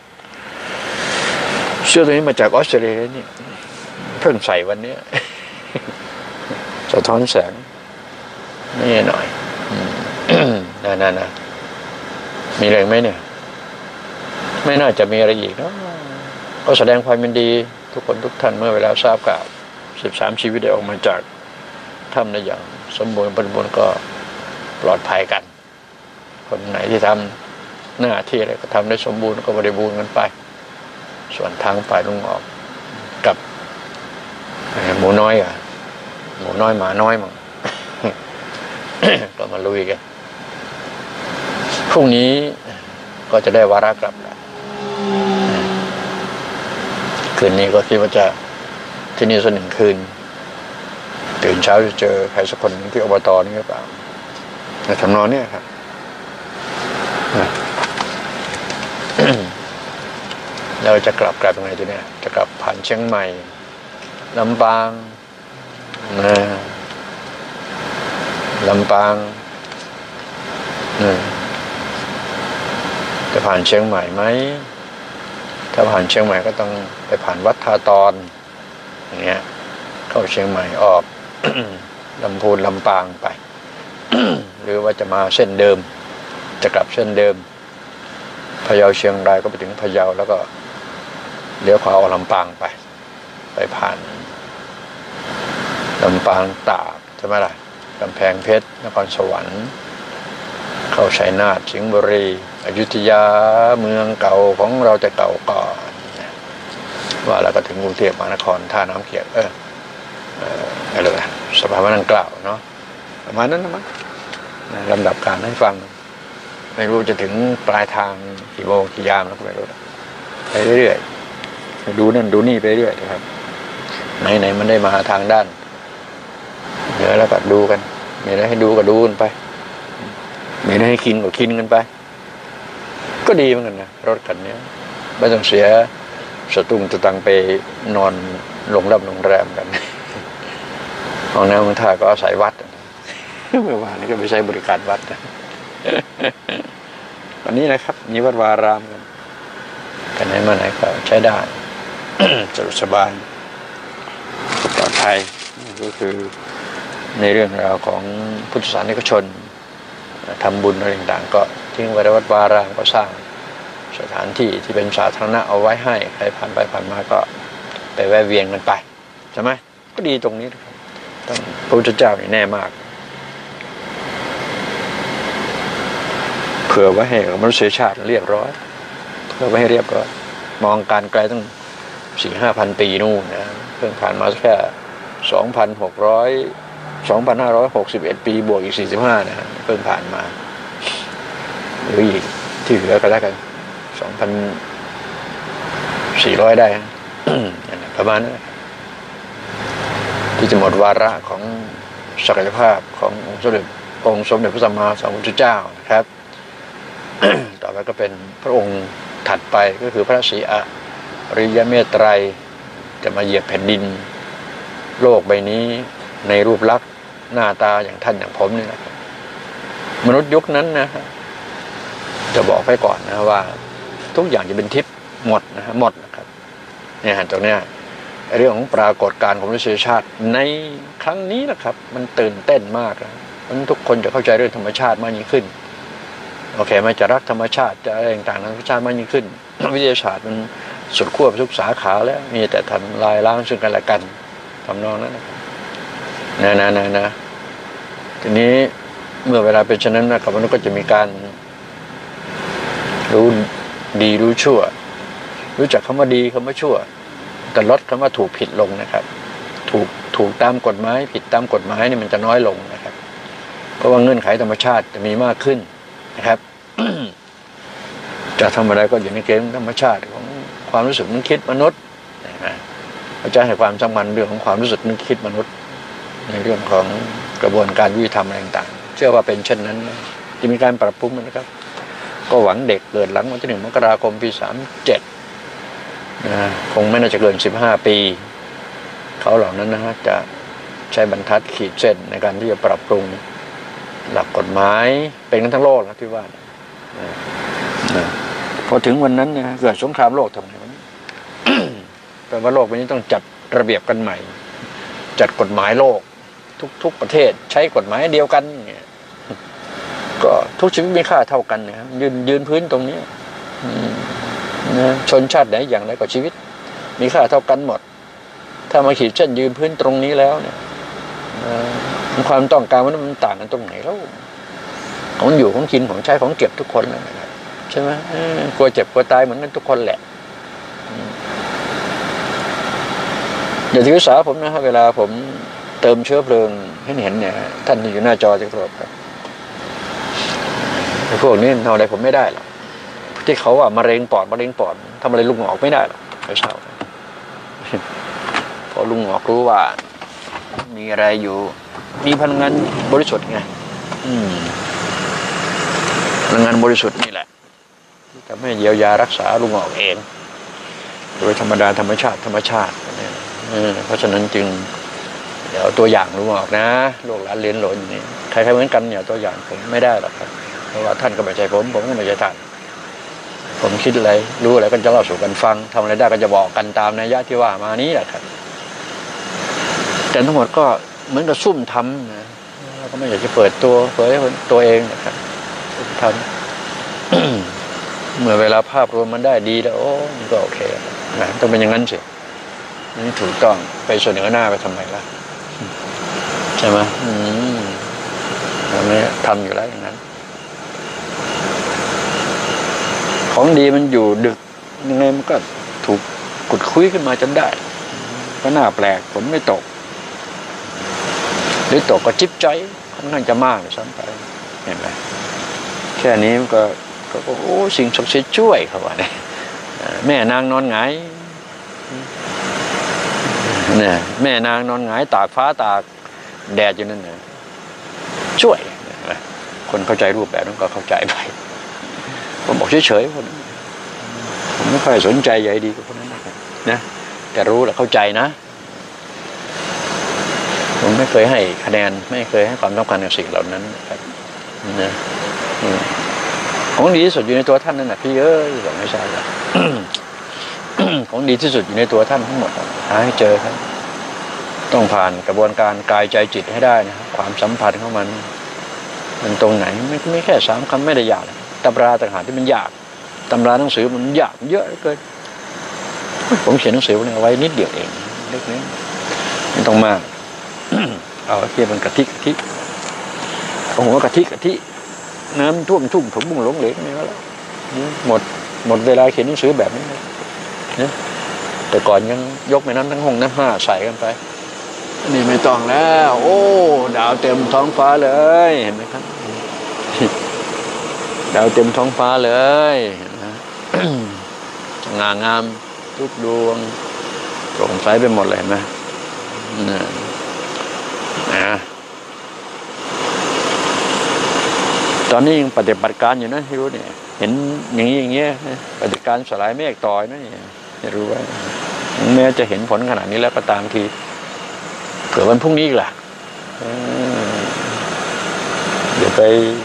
นี้มาจากออสเตรเลียนี่เพิ่งใส่วันนี้ สะท้อนแสงนี่หน่อยนะมีอะไรไหมเนี่ยไม่น่าจะมีอะไรอีกเนาะก็แสดงความยินดีทุกคนทุกท่านเมื่อเวลาทราบข่าว13 ชีวิตได้ออกมาจากถ้ำได้อย่างสมบูรณ์บริบูรณ์ก็ปลอดภัยกันคนไหนที่ทำหน้าที่อะไรก็ทำได้สมบูรณ์ก็บริบูรณ์กันไปส่วนทางฝ่ายลุงออกกับหมูน้อยหมูน้อยหมาน้อยมั้ง ก็มาลุยกันพรุ่งนี้ก็จะได้วาระกลับแล้วคืนนี้ก็คิดว่าจะที่นี่สัก1 คืนตื่นเช้าจะเจอใครสักคนที่อบตนี่หรือเปล่าในทำนองนี้ครับเราจะกลับตรงไหนทีเนี้ยจะกลับผ่านเชียงใหม่ลำปางลำปางจะผ่านเชียงใหม่ไหมถ้าผ่านเชียงใหม่ก็ต้องไปผ่านวัดท่าตอนอย่างเงี้ยเข้าเชียงใหม่ออก ลำพูนลำปางไป หรือว่าจะมาเส้นเดิมจะกลับเส้นเดิมพะเยาเชียงรายก็ไปถึงพะเยาแล้วก็เลี้ยวขวาออกลำปางไปผ่านลำปางตากใช่ไหมล่ะกำแพงเพชรนครสวรรค์เข้าชัยนาทสิงห์บุรีอยุธยาเมืองเก่าของเราจะเก่าก่อนว่าแล้วก็ถึงกรุงเทพมหานครท่าน้ำเขียดอะไรสภาวะดังกล่าวเนาะประมาณนั้นนะมั้งลำดับการให้ฟังไม่รู้จะถึงปลายทางกี่โมงกี่ยามแล้วก็ไม่รู้ไปเรื่อยๆดูนั่นดูนี่ไปเรื่อยนะครับไหนมันได้มาทางด้านเหนือแล้วก็ดูกันมีอะไรให้ดูก็ดูกันไปมีอะไรให้กินก็กินกันไปก็ดีเหมือนกันนะรถคันนี้ไม่ต้องเสียสตุ้งสตังไปนอนโรงแรมกันห้องน้ำของท่าก็อาศัยวัดเมื่อวานนี้ก็ไปใช้บริการวัดวันนี้นะครับมีวัดวารามกันไหนมาไหนก็ใช้ได้ สะดวกสบายปลอดภัยก็คือในเรื่องราวของพุทธศาสนิกชนทำบุญอะไรต่างๆก็ทิ้งไว้ในวัดวารามก็สร้างสถานที่ที่เป็นสาธารณะเอาไว้ให้ใครผ่านไปผ่านมาก็ไปแวะเวียนกันไปใช่ไหมก็ดีตรงนี้นะครับต้องพระพุทธเจ้านี่แน่มากเผื่อไว้ให้มนุษยชาติเรียบร้อยเผื่อไว้ให้เรียบร้อยมองการไกลตั้ง 4-5,000 ปีนู่นนะเพิ่งผ่านมาแค่ 2,561 ปีบวกอีก 45นะฮะเพิ่งผ่านมาหรืออีกที่เหลือก็แล้วกัน 2,400 ได้ ประมาณนั้นที่จะหมดวาระของศักยภาพขององค์สมเด็จพระสัมมาสัมพุทธเจ้านะครับ ต่อไปก็เป็นพระองค์ถัดไปก็คือพระศรีอริยเมตไตรจะมาเหยียบแผ่นดินโลกใบนี้ในรูปลักษณ์หน้าตาอย่างท่านอย่างผมนี่นะครับมนุษย์ยุคนั้นนะจะบอกไปก่อนนะว่าทุกอย่างจะเป็นทิพย์หมดนะฮะหมดนะครับเนี่ยตรงเนี้ยเรื่องของปรากฏการณ์ของมนุษยชาติในครั้งนี้นะครับมันตื่นเต้นมากนะมันทุกคนจะเข้าใจเรื่องธรรมชาติมากยิ่งขึ้นโอเคมันจะรักธรรมชาติจะอะไรต่างๆธรรมชาติมากยิ่งขึ้น วิทยาศาสตร์มันสุดขั้วทุกสาขาแล้วมีแต่ทำลายล้างซึ่งกันและกันทำนองนั้นนะทีนี้เมื่อเวลาเป็นเช่นนั้นนะครับมนุษย์ก็จะมีการรู้ดีรู้ชั่วรู้จักคำว่าดีคำว่าชั่วแต่ลดคำว่าถูกผิดลงนะครับถูกตามกฎหมายผิดตามกฎหมายนี่มันจะน้อยลงนะครับเพราะว่าเงื่อนไขธรรมชาติจะมีมากขึ้นนะครับ จะทำอะไรก็อยู่ในเกณฑ์ธรรมชาติของความรู้สึกนึกคิดมนุษย์นะเขาจะให้ความสำคัญเรื่องของความรู้สึกนึกคิดมนุษย์ในเรื่องของกระบวนการยุติธรรมอะไรต่างๆเชื่อว่าเป็นเช่นนั้นจะมีการปรับปรุงนะครับก็หวังเด็กเกิดหลังวันที่ 1 มกราคม ปี 37นะคงไม่น่าจะเกิน 15 ปีเขาเหล่านั้นนะฮะจะใช้บรรทัดขีดเส้นในการที่จะปรับปรุงหลักกฎหมายเป็นกันทั้งโลกนะที่ว่าพอถึงวันนั้นเนี่ยเกิดสงครามโลกทำไงวะ แปลว่าโลกวันนี้ต้องจัดระเบียบกันใหม่จัดกฎหมายโลกทุกประเทศใช้กฎหมายเดียวกันเนี่ยก็ทุกชีวิตมีค่าเท่ากันนะครับยืนพื้นตรงนี้นะชนชาติไหนอย่างไรก็ชีวิตมีค่าเท่ากันหมดถ้ามาขีดเส้นยืนพื้นตรงนี้แล้วเนี่ยความต้องการมันต่างกันตรงไหนแล้วของอยู่ของกินของใช้ของเก็บทุกคนเลยนะครับใช่ไหมกลัวเจ็บกลัวตายเหมือนกันทุกคนแหละอย่าถือสาผมนะครับเวลาผมเติมเชื้อเพลิงเห็นเนี่ยท่านที่อยู่หน้าจอจะตรวจครับพวกนี้ทำอะไรผมไม่ได้หรอกที่เขาว่ามะเร็งปอดทำอะไรลุงออกไม่ได้หรอกไม่เช่าพอลุงออกรู้ว่ามีอะไรอยู่มีพลังงานบริสุทธิ์ไงพลังงานบริสุทธิ์นี่แหละที่ทำให้เยียวยารักษาลุงออกเองโดยธรรมดาธรรมชาติเพราะฉะนั้นจึงเดี๋ยวตัวอย่างลุงออกนะลูกหลานเรียนหลนอย่างนี้ใครๆเหมือนกันเนี่ยตัวอย่างผมไม่ได้หรอกครับเพราะว่าท่านก็ไม่ใช่ผมก็ไม่ใช่ท่านผมคิดอะไรรู้อะไรก็จะเล่าสู่กันฟังทำอะไรได้ก็จะบอกกันตามนัยยะที่ว่ามานี้แหละครับแต่ทั้งหมดก็เหมือนกับซุ่มทำนะก็ไม่อยากจะเปิดตัวเผยตัวเองนะครับซุ่มทำ เมื่อเวลาภาพรวมมันได้ดีแล้วโอ้มันก็โอเคนะต้องเป็นอย่างนั้นสินี่ถูกต้องไปเสนอหน้าไปทำไมล่ะใช่ไหมไม่ทำอยู่แล้วอย่างนั้นของดีมันอยู่ดึกยังไงมันก็ถูกขุดคุยขึ้นมาจนได้ก็น่าแปลกฝนไม่ตกหรือตกก็จิ๊บใจค่อนข้างจะมากเลยซ้ำไปเห็นไหมแค่นี้มันก็โอ้สิ่งศักดิ์สิทธิ์ช่วยเขาว่าเนี่ยแม่นางนอนหงายเนี่ยแม่นางนอนหงายตากฟ้าตากแดดอยู่นั่นเนี่ยช่วยคนเข้าใจรูปแบบนั้นก็เข้าใจไปผมบอกเฉยๆผมไม่ค่อยสนใจใหญ่ดีกับพวกนั้นนะครับนะแต่รู้และเข้าใจนะผมไม่เคยให้คะแนนไม่เคยให้ความสำคัญกับสิ่งเหล่านั้นนะครับนะของดีที่สุดอยู่ในตัวท่านนั่นแหละพี่บอกไม่ใช่หรอก ของดีที่สุดอยู่ในตัวท่านทั้งหมดหาให้เจอครับต้องผ่านกระบวนการกายใจจิตให้ได้นะครับความสัมพันธ์ของมันตรงไหนไม่แค่3 คำไม่ได้ยากตำราต่างหากที่มันยากตำราหนังสือมันยากเยอะเกินผมเขียนหนังสือเอาไว้นิดเดียวเองเล็กน้อยไม่ต้องมาก เอาเทียบเป็นกะทิโอ้โหกะทิน้ำท่วมทุ่งถมบุ้งหลงเหลงนี่ก็แล้วหมดเวลาเขียนหนังสือแบบนี้นะแต่ก่อนยังยกแม่น้ำทั้งน้ำ5ใส่กันไปนี่ไม่ต้องแล้วโอ้ดาวเต็มท้องฟ้าเลยเห็นไหมครับดาวเต็มท้องฟ้าเลยนะงามทุกดวงโปร่งใสไปหมดเลยเห็นไหมนะตอนนี้ยังปฏิบัติการอยู่นะที่รู้เนี่ยเห็นอย่างเงี้ยปฏิบัติการสลายเมฆต่อยนะเนี่ยไม่รู้ว่าแม้จะเห็นผลขนาดนี้แล้วก็ตามทีเผื่อวันพรุ่งนี้อีกล่ะเดี๋ยวไป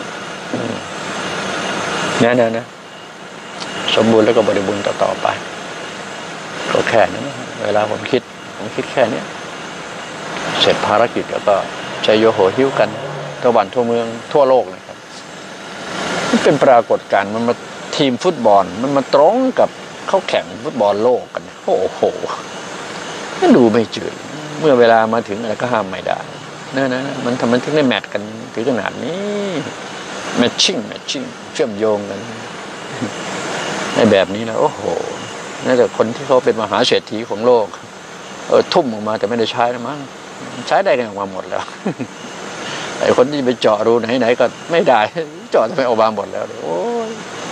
นะสมบูรณ์แล้วก็บริบูรณ์ต่อไปก็แค่นั้นเวลาผมคิดแค่นี้เสร็จภารกิจแล้วก็ใจโยโหหิ้วกันทั่วบ้านทั่วเมืองทั่วโลกเลยครับมันเป็นปรากฏการณ์มันมาทีมฟุตบอลมันมาตรงกับเขาแข่งฟุตบอลโลกกันโอ้โหมันดูไม่จืดเมื่อเวลามาถึงอะไรก็ห้ามไม่ได้นะมันทำมันถึงได้แมทกันถึงขนาดนี้แมทชิ่งเชื่อมโยงกันในแบบนี้นะโอ้โหน่าจะคนที่เขาเป็นมหาเศรษฐีของโลกทุ่มออกมาแต่ไม่ได้ใช้นะมั้งใช้ได้กันออกมาหมดแล้วไอ้คนที่ไปเจาะรูไหนก็ไม่ได้เจาะทำไมออกมาหมดแล้วโอ้ย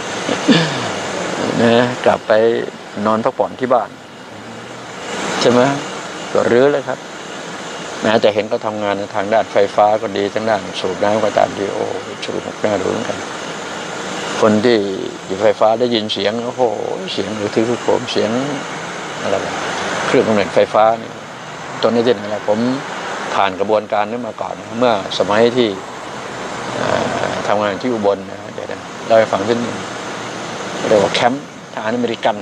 นะกลับไปนอนพักผ่อนที่บ้านใช่ไหมก็รื้อเลยครับแม้แต่เห็นเขาทำงานในทางด้านไฟฟ้าก็ดีทางด้านสูบน้ำก็ตามดีโอ้ชูหกหน้าดูเหมือนกันคนที่อยู่ไฟฟ้าได้ยินเสียงโอ้โหเสียงหรือคือโคมเสียงอะไรเครื่องกำเนิดไฟฟ้านี่ตัวนี้ที่ไหนล่ะผมผ่านกระบวนการนี้มาก่อนเมื่อสมัยที่ทำงานที่อุบลนะเดี๋ยวเราไปฟังขึ้นเรียกว่าแคมป์ทหารอเมริกัน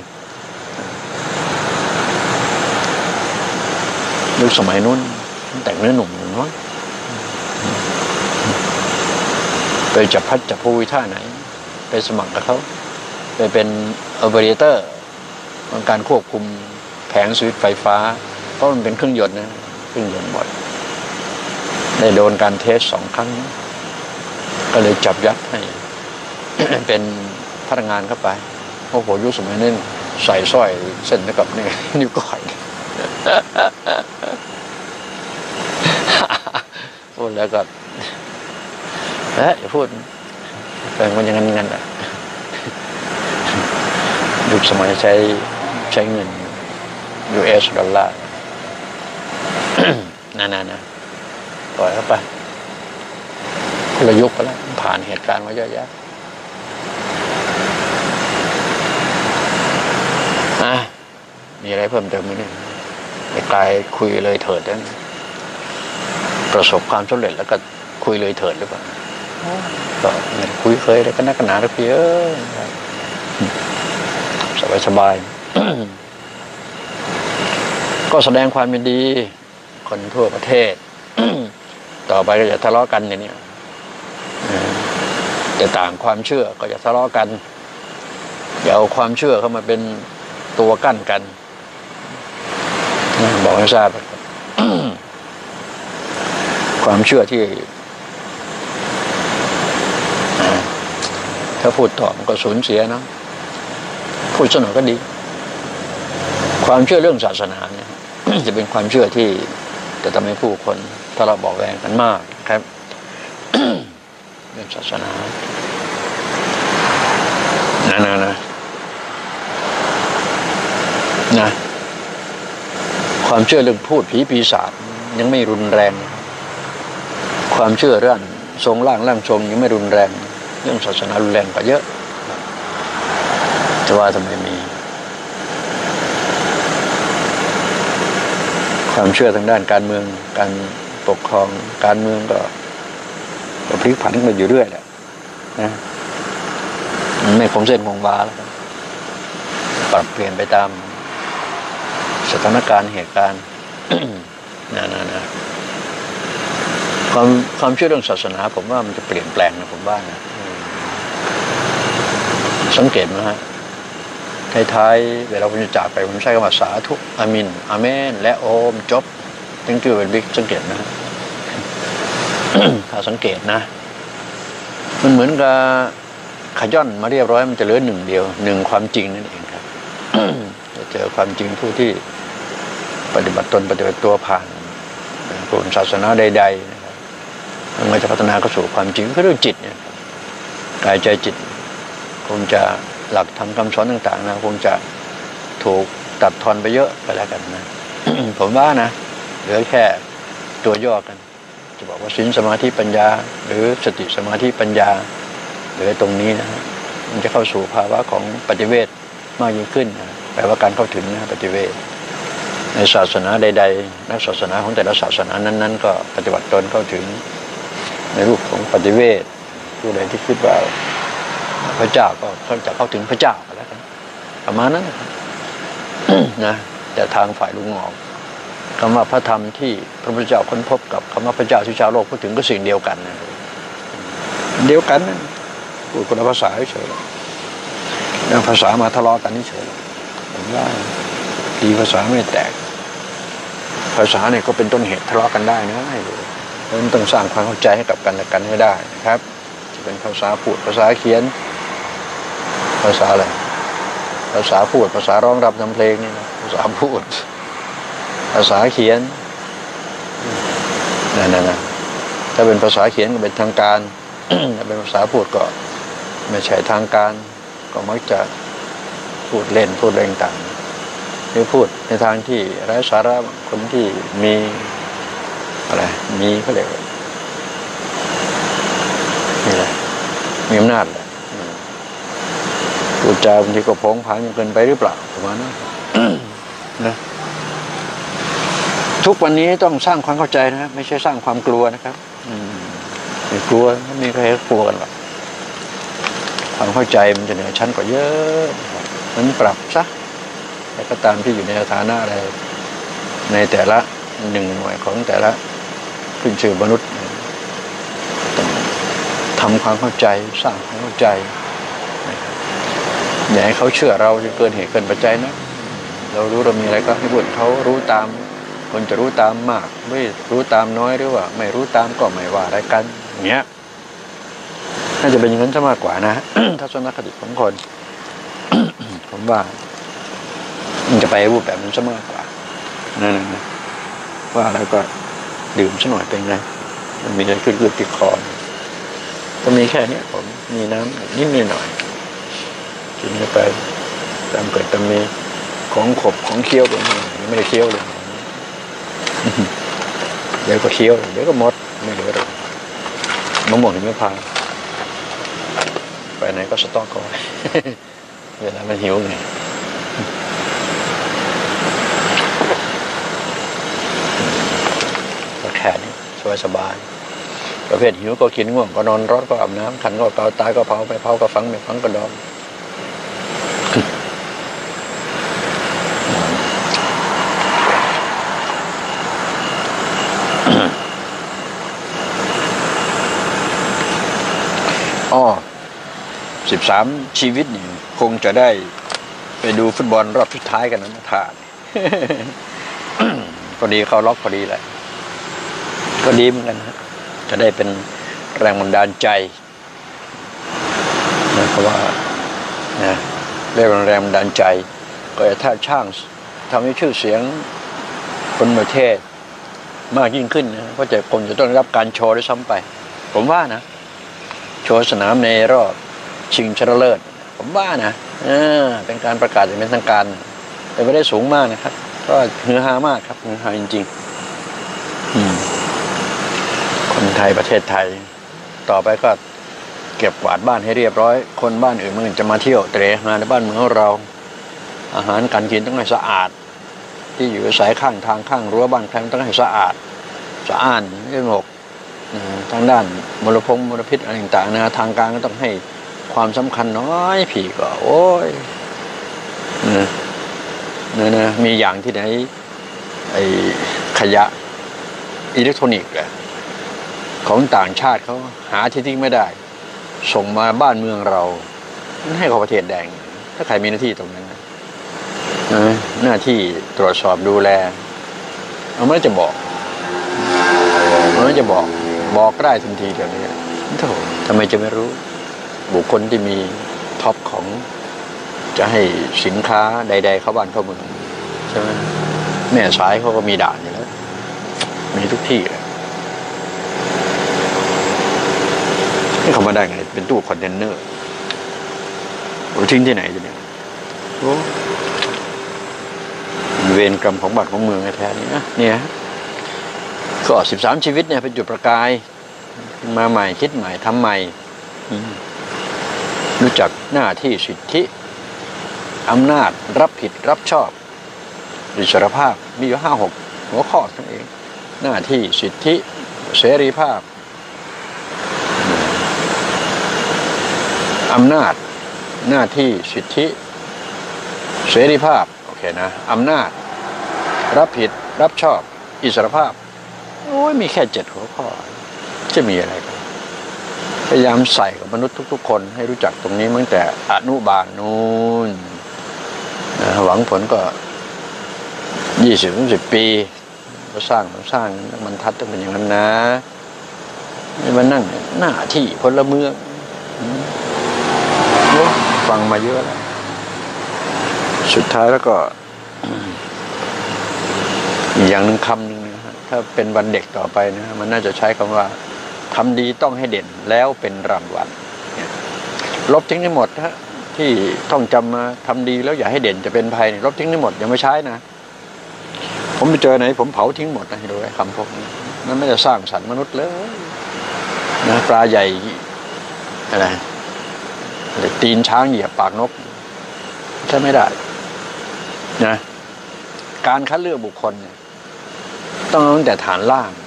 ยุคสมัยนู้นแต่งเนื้อหนุ่มน้อยไปจับพัดจับพูท่าไหนไปสมัครกับเขาไปเป็นโอเปอเรเตอร์ของการควบคุมแผงสวิตช์ไฟฟ้าเพราะมันเป็นเครื่องยนต์นะเครื่องยนต์หมดได้โดนการเทส2 ครั้งก็เลยจับยัดให้ เป็นพนักงานเข้าไปโอ้โหยุคสมัยนั้นใส่สร้อยเส้นกับนี่นิ้วก้อยพูดแล้วก็อย่าพูดแปลงมันอย่างนั้นอ่ะยุคสมัยใช้เงิน US ดอลลาร์นะปล่อยเข้าไปคนละยุคไปแล้วผ่านเหตุการณ์มาเยอะแยะมีอะไรเพิ่มเติมไหมเนี่ยไอ้กายคุยเลยเถิดนั้นประสบความสำเร็จแล้วก็คุยเลยเถิดหรือเปล่าก็ไม่คุยเคยเลยก็นักหนาทุกทีสบายก็แสดงความยินดีคนทั่วประเทศ ต่อไปก็จะทะเลาะกันอย่างนี้แต่ต่างความเชื่อก็จะทะเลาะกันอย่าเอาความเชื่อเข้ามาเป็นตัวกั้นกันบอกให้ทราบ ความเชื่อที่ถ้าพูดต่อมันก็สูญเสียเนาะพูดสนุกก็ดีความเชื่อเรื่องศาสนาเนี่ย จะเป็นความเชื่อที่จะทำให้ผู้คนทะเลาะเบาะแว้งกันมากครับ เรื่องศาสนานะความเชื่อเรื่องพูดผีปีศาจยังไม่รุนแรงความเชื่อเรื่องทรงร่างทรงยังไม่รุนแรงเรื่องศาสนารุนแรงกว่าเยอะจะว่าทำไมมีความเชื่อทางด้านการเมืองการปกครองการเมืองก็พลิกผันกันอยู่เรื่อยแหละนะมันไม่คงเส้นคงวาแล้วปรับเปลี่ยนไปตามสถานการณ์เหตุการณ์ นะความเชื่อเรื่องศาสนาผมว่ามันจะเปลี่ยนแปลงนะผมว่านะสังเกตไหมฮะท้ายๆเวลาผมจะจากไปผมใช้คำว่าสาธุอามินอาเมนและโอมจบตั้งชื่อเป็นบิ๊กสังเกตนะ ถ้าสังเกตนะมันเหมือนกับขย่อนมาเรียบร้อยมันจะเหลือหนึ่งเดียวหนึ่งความจริงนั่นเองครับ จะเจอความจริงผู้ที่ปฏิบัติตนปฏิบัติตัวผ่านกลุ่มศาสนาใดๆนะครับมันจะพัฒนาเข้าสู่ความจริงคือเรื่องจิตเนี่ยกายใจจิตคงจะหลักธรรมคำสอนต่างๆนะคงจะถูกตัดทอนไปเยอะไปแล้วกันนะ ผมว่านะเหลือแค่ตัวย่อกันจะบอกว่าศีลสมาธิปัญญาหรือสติสมาธิปัญญาหรือตรงนี้นะมันจะเข้าสู่ภาวะของปฏิเวทมากยิ่งขึ้นนะแปลว่าการเข้าถึงนะปฏิเวทในศาสนาใดๆนักศาสนาของแต่ละศาสนานั้นๆก็ปฏิบัติตนเข้าถึงในรูปของปฏิเวทผู้ใดที่คิดว่าพระเจ้าก็เขาจะเข้าถึงพระเจ้าแล้วกันประมาณนั้น นะแต่ทางฝ่ายลุงงอกคำว่าพระธรรมที่พระพุทธเจ้าค้นพบกับคำว่าพระเจ้าที่ชาวโลกพูดถึงก็สิ่งเดียวกันนะเดียวกันนะพูดคนละภาษาเฉยๆแล้วภาษามาทะเลาะกันเฉยๆผมว่าดีภาษาไม่แตกภาษาเนี่ยก็เป็นต้นเหตุทะเลาะกันได้นะเพราะฉะนั้นต้องสร้างความเข้าใจให้กับกันและกันให้ได้นะครับจะเป็นภาษาพูดภาษาเขียนภาษาอะไรภาษาพูดภาษาร้องรำทำเพลงนี่นะภาษาพูดภาษาเขียนนั่นถ้าเป็นภาษาเขียนก็เป็นทางการ ถ้าเป็นภาษาพูดก็ไม่ใช่ทางการก็มักจะพูดเล่นพูดอะไรต่างหรือพูดในทางที่ไร้สาระคนที่มีอะไรมีเขาเรียกนี่แหละมีอำนาจแหละพูดจาบางทีก็โผงผางเกินไปหรือเปล่าประมาณนั้น นะทุกวันนี้ต้องสร้างความเข้าใจนะครับไม่ใช่สร้างความกลัวนะครับไม่กลัวไม่มีใครกลัวกันหรอกความเข้าใจมันจะเหนือชั้นกว่าเยอะมันปรับซะแต่ก็ตามที่อยู่ในสถานะอะไรในแต่ละหนึ่งหน่วยของแต่ละขึ้นชื่อมนุษย์ทำความเข้าใจสร้างความเข้าใจอย่าให้เขาเชื่อเราจนเกินเหตุเกินปัจจัยนะเรารู้เรามีอะไรก็ให้บุญเขารู้ตามคนจะรู้ตามมากไม่รู้ตามน้อยหรือว่าไม่รู้ตามก็ไม่ว่าอะไรกันอย่างเงี้ยน่าจะเป็นอย่างนั้นซะมากกว่านะ ทัศนคติของคน ผมว่ามันจะไปรูปแบบนั้นซะมากกว่านั่นนะว่าแล้วก็ดื่มซะหน่อยเป็นไงมันมีอะไรขึ้นติดคอก็มีแค่นี้ผมมีน้ำนิดหน่อยกินไปตามเกิดตามมีของขบของเคี้ยวเป็นไม่ได้เคี้ยวเลยเดี๋ยวก็เคี้ยวเดี๋ยวก็หมดไม่เหลือเลยมะม่วงหิมพานต์ไปไหนก็สต๊อกก่อน เวลามันหิวไงก็แค่นี้สบายๆประเภทหิวก็กินง่วงก็นอนร้อนก็อาบน้ำขันก็เกาตายก็เผาไปเผาก็ฝังไม่ฝังก็ดอง13 ชีวิตนี่คงจะได้ไปดูฟุตบอลรอบสุดท้ายกันนะท่า พอดีเขาล็อกพอดีเลยก็ดีเหมือนกันนะจะได้เป็นแรงบันดาลใจนะเพราะว่านะได้แรงบันดาลใจก็จะท่าช่างทำให้ชื่อเสียงคนประเทศมากยิ่งขึ้นนะเพราะคนจะต้องได้รับการโชว์ด้วยซ้ำไปผมว่านะโชว์สนามในรอบชิงชนะเลิศผมว่านะเป็นการประกาศอย่างเป็นทางการแต่ไม่ได้สูงมากนะครับก็ฮือฮามากครับฮือฮาจริงๆคนไทยประเทศไทยต่อไปก็เก็บกวาดบ้านให้เรียบร้อยคนบ้านอื่นมันจะมาเที่ยวเตะงานในบ้านเมืองของเราอาหารการกินต้องให้สะอาดที่อยู่อาศัยข้างทางข้างรั้วบ้านใครต้องให้สะอาดสะอ้านไม่สกทางด้านมลพิษอะไรต่างๆนะทางการก็ต้องให้ความสำคัญน้อยผีก็โอ้ยนะมีอย่างที่ไหนไอ้ขยะอิเล็กทรอนิกส์ของต่างชาติเขาหาที่ทิ้งไม่ได้ส่งมาบ้านเมืองเราให้เขาประเทศแดงถ้าใครมีหน้าที่ตรงนั้นหน้าที่ตรวจสอบดูแลมันจะบอกบอกได้ทันทีเดี๋ยวนี้ทำไมจะไม่รู้บุคคลที่มีท็อปของจะให้สินค้าใดๆเข้าบ้านเข้าเมืองใช่ไหมแม่สายเขาก็มีด่านอยู่แล้วมีทุกที่เลยนี่เขามาได้ไงเป็นตู้คอนเทนเนอร์ทิ้งที่ไหนจะเนี่ยเวรกรรมของบ้านของเมืองแท้ๆนี่นะเนี่ยก็13ชีวิตเนี่ยเป็นจุดประกายมาใหม่คิดใหม่ทำใหม่รู้จักหน้าที่สิทธิอำนาจรับผิดรับชอบอิสรภาพมีอยู่5-6หัวข้อนั่นเองหน้าที่สิทธิเสรีภาพอำนาจหน้าที่สิทธิเสรีภาพโอเคนะอำนาจรับผิดรับชอบอิสรภาพโอ้ยมีแค่7หัวข้อจะมีอะไรกันพยายามใส่กับมนุษย์ทุกๆคนให้รู้จักตรงนี้ตั้งแต่อนุบาลนู้นหวังผลก็20-30 ปีก็สร้างมันทัดต้องเป็นอย่างนั้นนะนี่มานั่งหน้าที่พลเมืองฟังมาเยอะแล้วสุดท้ายแล้วก็อีกอย่างหนึ่งคำหนึ่งนะถ้าเป็นวันเด็กต่อไปนะมันน่าจะใช้คำว่าทำดีต้องให้เด่นแล้วเป็นรางวัลลบทิ้งให้หมดฮะที่ต้องจำมาทำดีแล้วอย่าให้เด่นจะเป็นภัยลบทิ้งให้หมดอย่าไม่ใช้นะผมไปเจอไหนผมเผาทิ้งหมดนะให้ดูไอ้คำพวกนี้มันไม่จะสร้างสรรค์มนุษย์เลยนะปลาใหญ่อะไรตีนช้างเหยียบปากนกใช่ไม่ได้นะการคัดเลือกบุคคลเนี่ยต้องตั้งแต่ฐานล่าง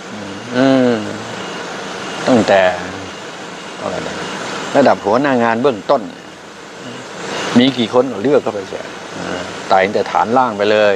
ตั้งแต่อะไรระดับหัวหน้างานเบื้องต้นมีกี่คนก็เลือกเข้าไปเสียไต่ตั้งแต่ฐานล่างไปเลย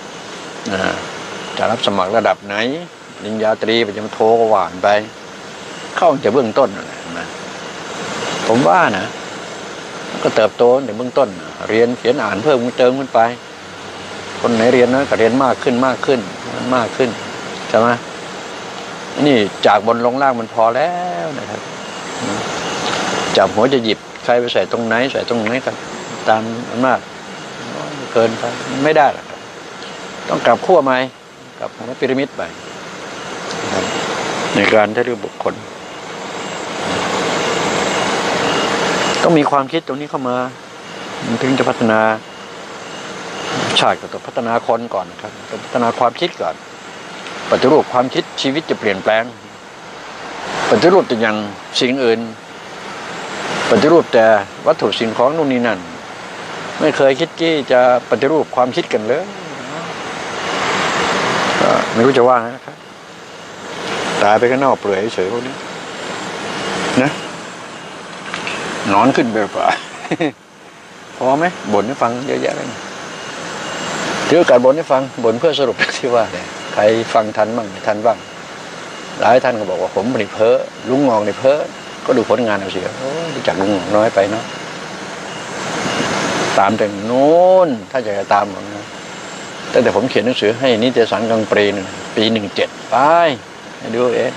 จะรับสมัครระดับไหนปริญญาตรีปริญญาโทก็หวานไปเข้าจะเบื้องต้นนะผมว่านะก็เติบโตในเบื้องต้นเรียนเขียนอ่านเพิ่มเติมขึ้นไปคนไหนเรียนนะก็เรียนมากขึ้นใช่ไหมนี่จากบนลงล่างมันพอแล้วนะครับจับหัวจะหยิบใครไปใส่ตรงไหนกันตามอำนาจเกินไปไม่ได้หรอกต้องกลับขั้วใหม่กลับหัวพีระมิดไปในการที่เลือกบุคคลต้องมีความคิดตรงนี้เข้ามาถึงจะพัฒนาชาติก็ต้องพัฒนาคนก่อนครับต้องพัฒนาความคิดก่อนปฏิรูปความคิดชีวิตจะเปลี่ยนแปลงปฏิรูปแต่อย่างสิ่งอื่นปฏิรูปแต่วัตถุสิ่งของนู่นนี่นั่นไม่เคยคิดที่จะปฏิรูปความคิดกันเลยไม่รู้จะว่านะครับตายไปก็เน่าเปื่อยเฉยพวกนี้นะนอนขึ้นไปป่ะพอไหมบ่นให้ฟังเยอะแยะเลยถือโอกาสบ่นให้ฟังบ่นเพื่อสรุปที่ว่าเนี่ยใครฟังทันบ้างไม่ทันบ้างหลายท่านก็บอกว่าผมนี่เพ้อลุงงอกนี่เพ้อก็ดูผลงานเอาเสียรู้จักลุงงอกน้อยไปเนาะตามแต่โน้นถ้าจะตามผมนะตั้งแต่ผมเขียนหนังสือให้นิตยสารกลางปี17ไปดู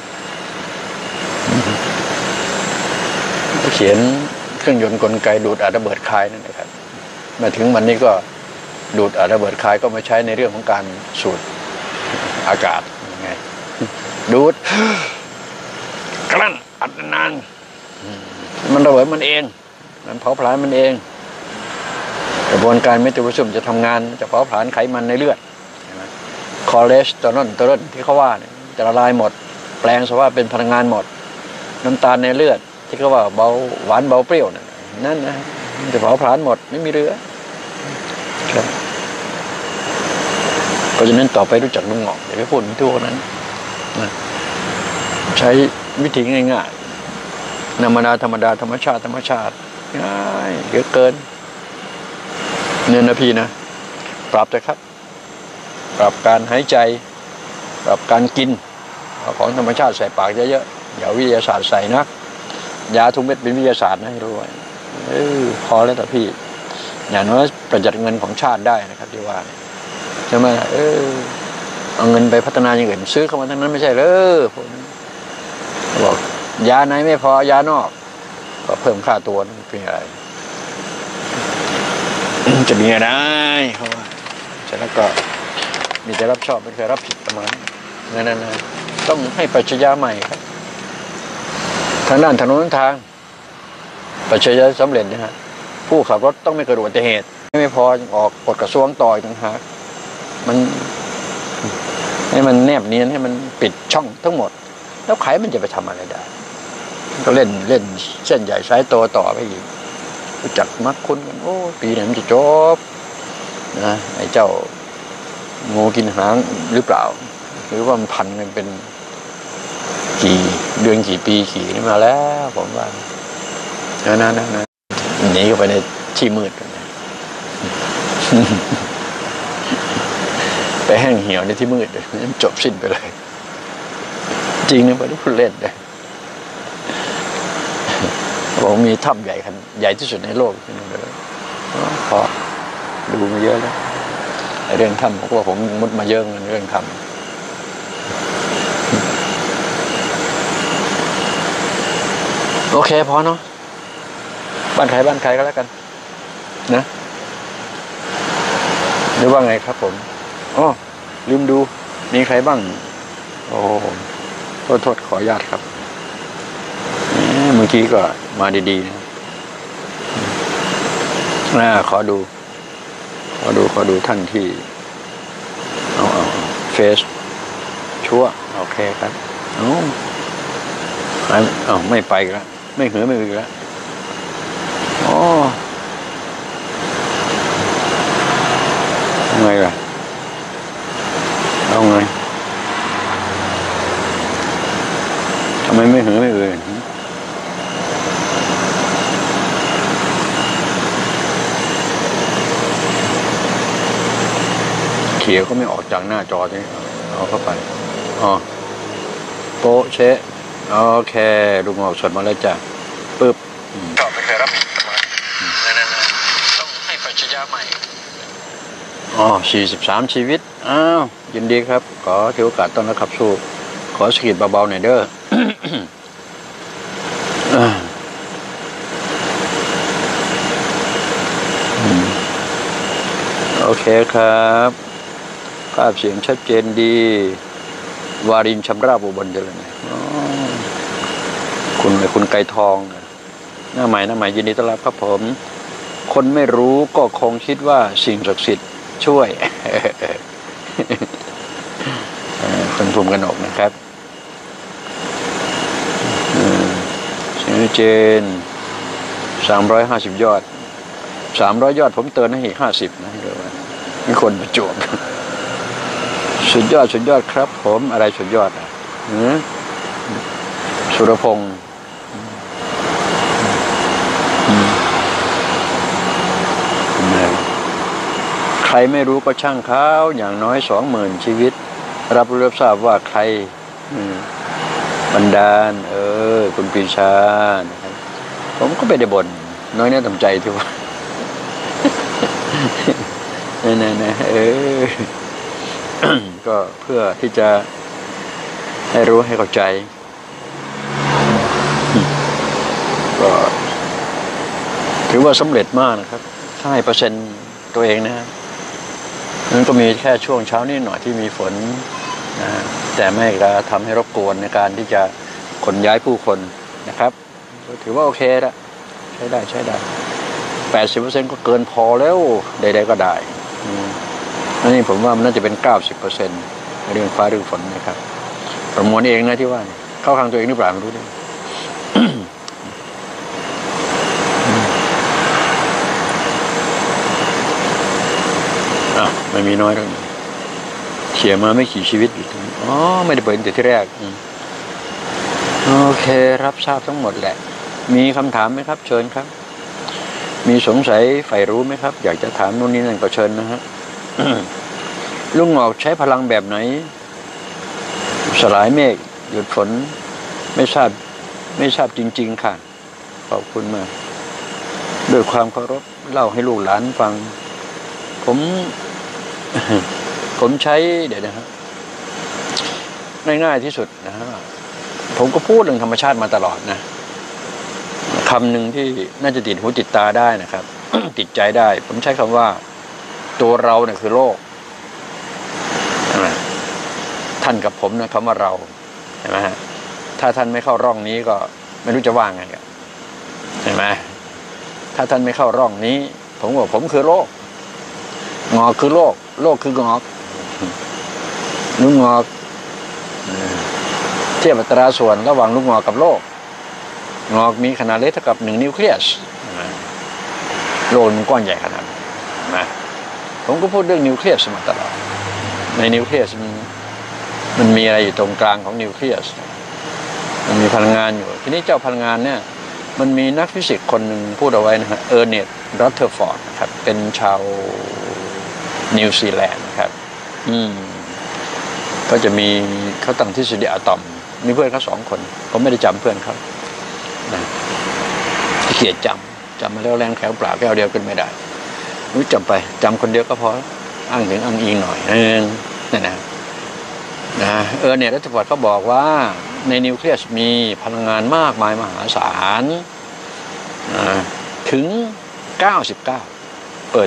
เขียนเครื่องยนต์กลไกดูดอัดระเบิดคายนั่นนะครับมาถึงวันนี้ก็ดูดอัดระเบิดคายก็มาใช้ในเรื่องของการสูดอากาศยังไงดูดกลั้นอัดนานมันระเบิดมันเองมันเผาผลาญมันเองกระบวนการเมตาบอลิซึมจะทำงานจะเผาผลาญไขมันในเลือดคอเลสเตอรอลที่เขาว่าจะละลายหมดแปลงสภาพเป็นพลังงานหมดน้ำตาลในเลือดที่เขาว่าเบาหวานเบาเปรี้ยวนั่นนะจะเผาผลาญหมดไม่มีเหลือเพราะฉะนั้นต่อไปรู้จักลุงหงอกอย่าไปพูดถึงทั่วนั้นนะใช้วิธีง่ายๆธรรมดาธรรมดาธรรมชาติง่ายเหลือเกินเนี่ยนะพี่นะปรับเถอะครับปรับการหายใจปรับการกินเอาของธรรมชาติใส่ปากเยอะๆอย่าวิทยาศาสตร์ใส่นะยาทุกเม็ดเป็นวิทยาศาสตร์นะให้รู้ไว้พอแล้วแต่พี่อย่างน้อยประหยัดเงินของชาติได้นะครับที่ว่าใช่ไหมเอาเงินไปพัฒนาอย่างอื่นซื้อเข้ามาทั้งนั้นไม่ใช่เลยบอกยาไหนไม่พอยานอกก็เพิ่มค่าตัวนั่นเป็นอะไรจะมีอะไรเขาว่าฉะนั้นก็มีแต่รับชอบไม่เคยรับผิดประมาณนั้นต้องให้ปรัชญาใหม่ครับทางด้านถนนทางปรัชญาสำเร็จนะฮะผู้ขับรถต้องไม่เกิดอุบัติเหตุไม่พอออกกฎกระทรวงต่ออีกต่างหากมันให้มันแนบเนียนให้มันปิดช่องทั้งหมดแล้วใครมันจะไปทำอะไรได้ก็เล่นเส้นใหญ่สายโตต่อไปอีกรู้จักมักคุ้นกันโอ้ปีไหนมันจะจบนะไอ้เจ้างูกินหางหรือเปล่าหรือว่ามันพันกันเป็นกี่เดือนกี่ปีกี่นี่มาแล้วผมว่านะหนีเข้าไปในที่มืดกันไปแห้งเหี่ยวในที่มืดเลยจบสิ้นไปเลยจริงนะไม่ได้พูดเล่นเลยบอกมีถ้ำใหญ่ที่สุดในโลกพอดูมาเยอะแล้วเรื่องถ้ำผมว่าผมมุดมาเยอะเรื่องถ้ำโอเคพอเนาะบ้านใครก็แล้วกันนะหรือว่าไงครับผมอ๋อลืมดูมีใครบ้างโอ้โทษขออนุญาตครับเมื่อกี้ก็มาดีๆนะขอดูท่านที่เอาเฟซชั่วโอเคครับไม่ไปกันแล้วไม่หือไม่อือแล้วอ๋อไงล่ะเอาไงทำไมไม่หือไม่อือเขียวก็ไม่ออกจากหน้าจอนี่เอาเข้าไปอ๋อโป๊ะเชะโอเคลุงออกสดมาแล้วจ้ะปึ๊บก็ไม่เคยรับผิดมาต้องให้ปรัชญาใหม่43ชีวิตอ้าวยินดีครับขอถือโอกาสต้อนรับขับสู้ขอสกิดเบาๆหน่อยเด้อ โอเคครับภาพเสียงชัดเจนดีวารินชำราบอุบลเจริญคุณไก่ทองหน้าใหม่ยินดีต้อนรับครับผมคนไม่รู้ก็คงคิดว่าสิ่งศักดิ์สิทธิ์ช่วยคนภูมิกนกนะครับเสียงเจน350ยอด300ยอดผมเตือนให้อีก50นะเดี๋ยวมีคนประจวบสุดยอดครับผมอะไรสุดยอดสุรพงษ์ใครไม่รู้ก็ช่างเขาอย่างน้อย20,000ชีวิตรับรู้รับทราบว่าใครบันดาลคุณปรีชานะครับผมก็ไม่ได้บ่นน้อยเนื้อต่ำใจที่ว่าก็เพื่อที่จะให้รู้ให้เข้าใจก็ถือว่าสำเร็จมากนะครับถ้าให้%ตัวเองนะนั้นก็มีแค่ช่วงเช้านิดหน่อยที่มีฝนนะแต่ไม่ก็ทำให้รบกวนในการที่จะขนย้ายผู้คนนะครับถือว่าโอเคละใช้ได้80%ก็เกินพอแล้วใดๆก็ได้นี่ผมว่ามันน่าจะเป็น90%เรื่องฟ้าเรื่องฝนนะครับประมวลเองนะที่ว่าเข้าข้างตัวเองหรือเปล่าไม่รู้ดิ ไม่มีน้อยหรอกเขียนมาไม่กี่ชีวิตอยู่อ๋อไม่ได้เปิดแต่ที่แรกโอเครับทราบทั้งหมดแหละมีคำถามไหมครับเชิญครับมีสงสัยใฝ่รู้ไหมครับอยากจะถามนู่นนี่นั่นก็เชิญนะฮะ ลุงหงอกใช้พลังแบบไหนสลายเมฆหยุดฝนไม่ทราบจริงๆค่ะขอบคุณมากด้วยความเคารพเล่าให้ลูกหลานฟังผมใช้เดี๋ยวนะฮะง่ายๆที่สุดนะฮะผมก็พูดเรื่องธรรมชาติมาตลอดนะคำหนึ่งที่น่าจะติดหูติดตาได้นะครับ ติดใจได้ผมใช้คำว่าตัวเราเนี่ยคือโลกท่านกับผมนะคำว่าเราเห็นไหมฮะถ้าท่านไม่เข้าร่องนี้ก็ไม่รู้จะว่าไงกันเห็นไหมถ้าท่านไม่เข้าร่องนี้ผมบอกผมคือโลกงอกคือโลกโลกคืองอกลูกงอกเทียบอัตราส่วนระหว่างลูกงอกกับโลกงอกมีขนาดเล็กเท่ากับ1นิวเคลียสโลกมันก้อนใหญ่ขนาดนะผมก็พูดเรื่องนิวเคลียสมาตลอดในนิวเคลียสมันมีอะไรอยู่ตรงกลางของนิวเคลียสมันมีพลังงานอยู่ทีนี้เจ้าพลังงานเนี่ยมันมีนักฟิสิกส์คนหนึ่งพูดเอาไว้นะฮะเออร์เน็ตรัตเทอร์ฟอร์ดครับเป็นชาวนิวซีแลนด์ครับก็จะมีเขาตั้งทฤษฎีอะตอมมีเพื่อนเขา2 คนผมไม่ได้จำเพื่อนเขาเขียนจำมาแล้วแรงแข็งเปล่าแก้วเดียวขึ้นไม่ได้รู้จำไปจำคนเดียวก็พออ้างถึงอ้างอิงหน่อยนั่นนะเออเนี่ยรัฐบาลเขาบอกว่าในนิวเคลียสมีพลังงานมากมายมหาศาลถึง 99%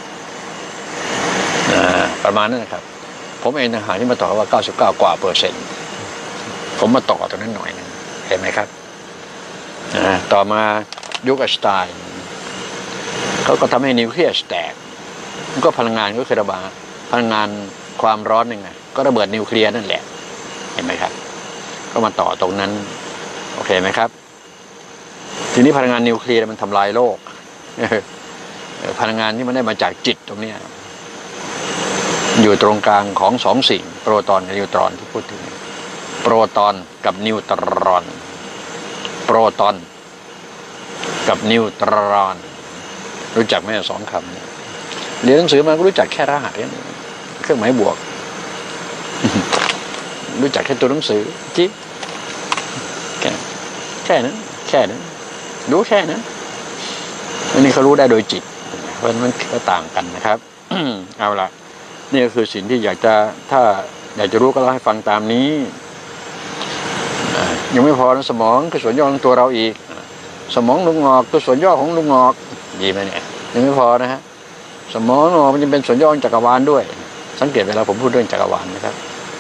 ประมาณนั้นนะครับผมเองนะหาที่มาต่อว่า99 กว่า%ผมมาต่อตรงนั้นหน่อยนึงเห็นไหมครับต่อมายุคไอน์สไตน์เขาก็ทำให้นิวเคลียสแตกก็พลังงานก็คือระบายพลังงานความร้อนยังไงก็ระเบิดนิวเคลียร์นั่นแหละเห็นไหมครับก็มาต่อตรงนั้นโอเคไหมครับทีนี้พลังงานนิวเคลียร์มันทำลายโลกพลังงานที่มันได้มาจากจิตตรงนี้อยู่ตรงกลางของ2 สิ่งโปรตอนกับนิวตรอนที่พูดถึงโปรตอนกับนิวตรอนโปรตอนกับนิวตรอนรู้จักไหม2 คำเรียนหนังสือมาก็รู้จักแค่รหัสเครื่องหมายบวกรู้จักแค่ตัวหนังสือจิ๊บแค่นั้นรู้แค่นั้นอันนี้เขารู้ได้โดยจิตเพราะมันก็ต่างกันนะครับ เอาละนี่ก็คือสิ่งที่ถ้าอยากจะรู้ก็เล่าให้ฟังตามนี้ยังไม่พอนะสมองคือส่วนย่อของตัวเราอีกสมองลุงงอกคือส่วนย่อของลุงงอกดีไหมเนี่ยยังไม่พอนะฮะสมองงอกมันจะเป็นส่วนย่อของจักรวาลด้วยสังเกตเวลาผมพูดเรื่องจักรวาลนะครับ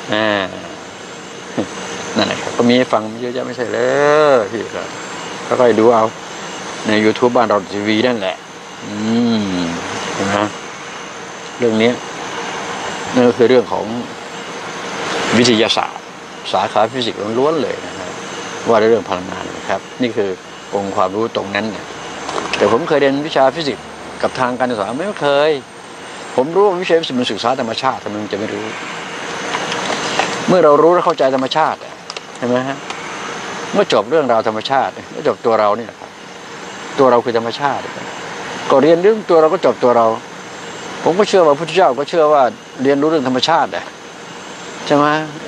นั่นแหละครับก็มีฟังเยอะแยะไม่ใช่เลยพี่ก็ค่อยๆดูเอาใน YouTube บ้านเราทีวีนั่นแหละเห็นไหมเรื่องนี้นั่นก็คือเรื่องของวิทยาศาสตร์สาขาฟิสิกส์ล้วนๆเลยนะครับว่าเรื่องพลังงานนะครับนี่คือองค์ความรู้ตรงนั้นเนี่ยแต่ผมเคยเรียนวิชาฟิสิกส์กับทางการศึกษาไม่เคยผมรู้วิชาฟิสิกส์มันศึกษาธรรมชาติทำไมจะไม่รู้เมื่อเรารู้และเข้าใจธรรมชาติใช่ไหมฮะเมื่อจบเรื่องราวธรรมชาติเมื่อจบตัวเราเนี่ยครับตัวเราคือธรรมชาติก็เรียนเรื่องตัวเราก็จบตัวเราผมก็เชื่อว่าพระพุทธเจ้าก็เชื่อว่าเรียนรู้เรื่องธรรมชาติใช่ไหม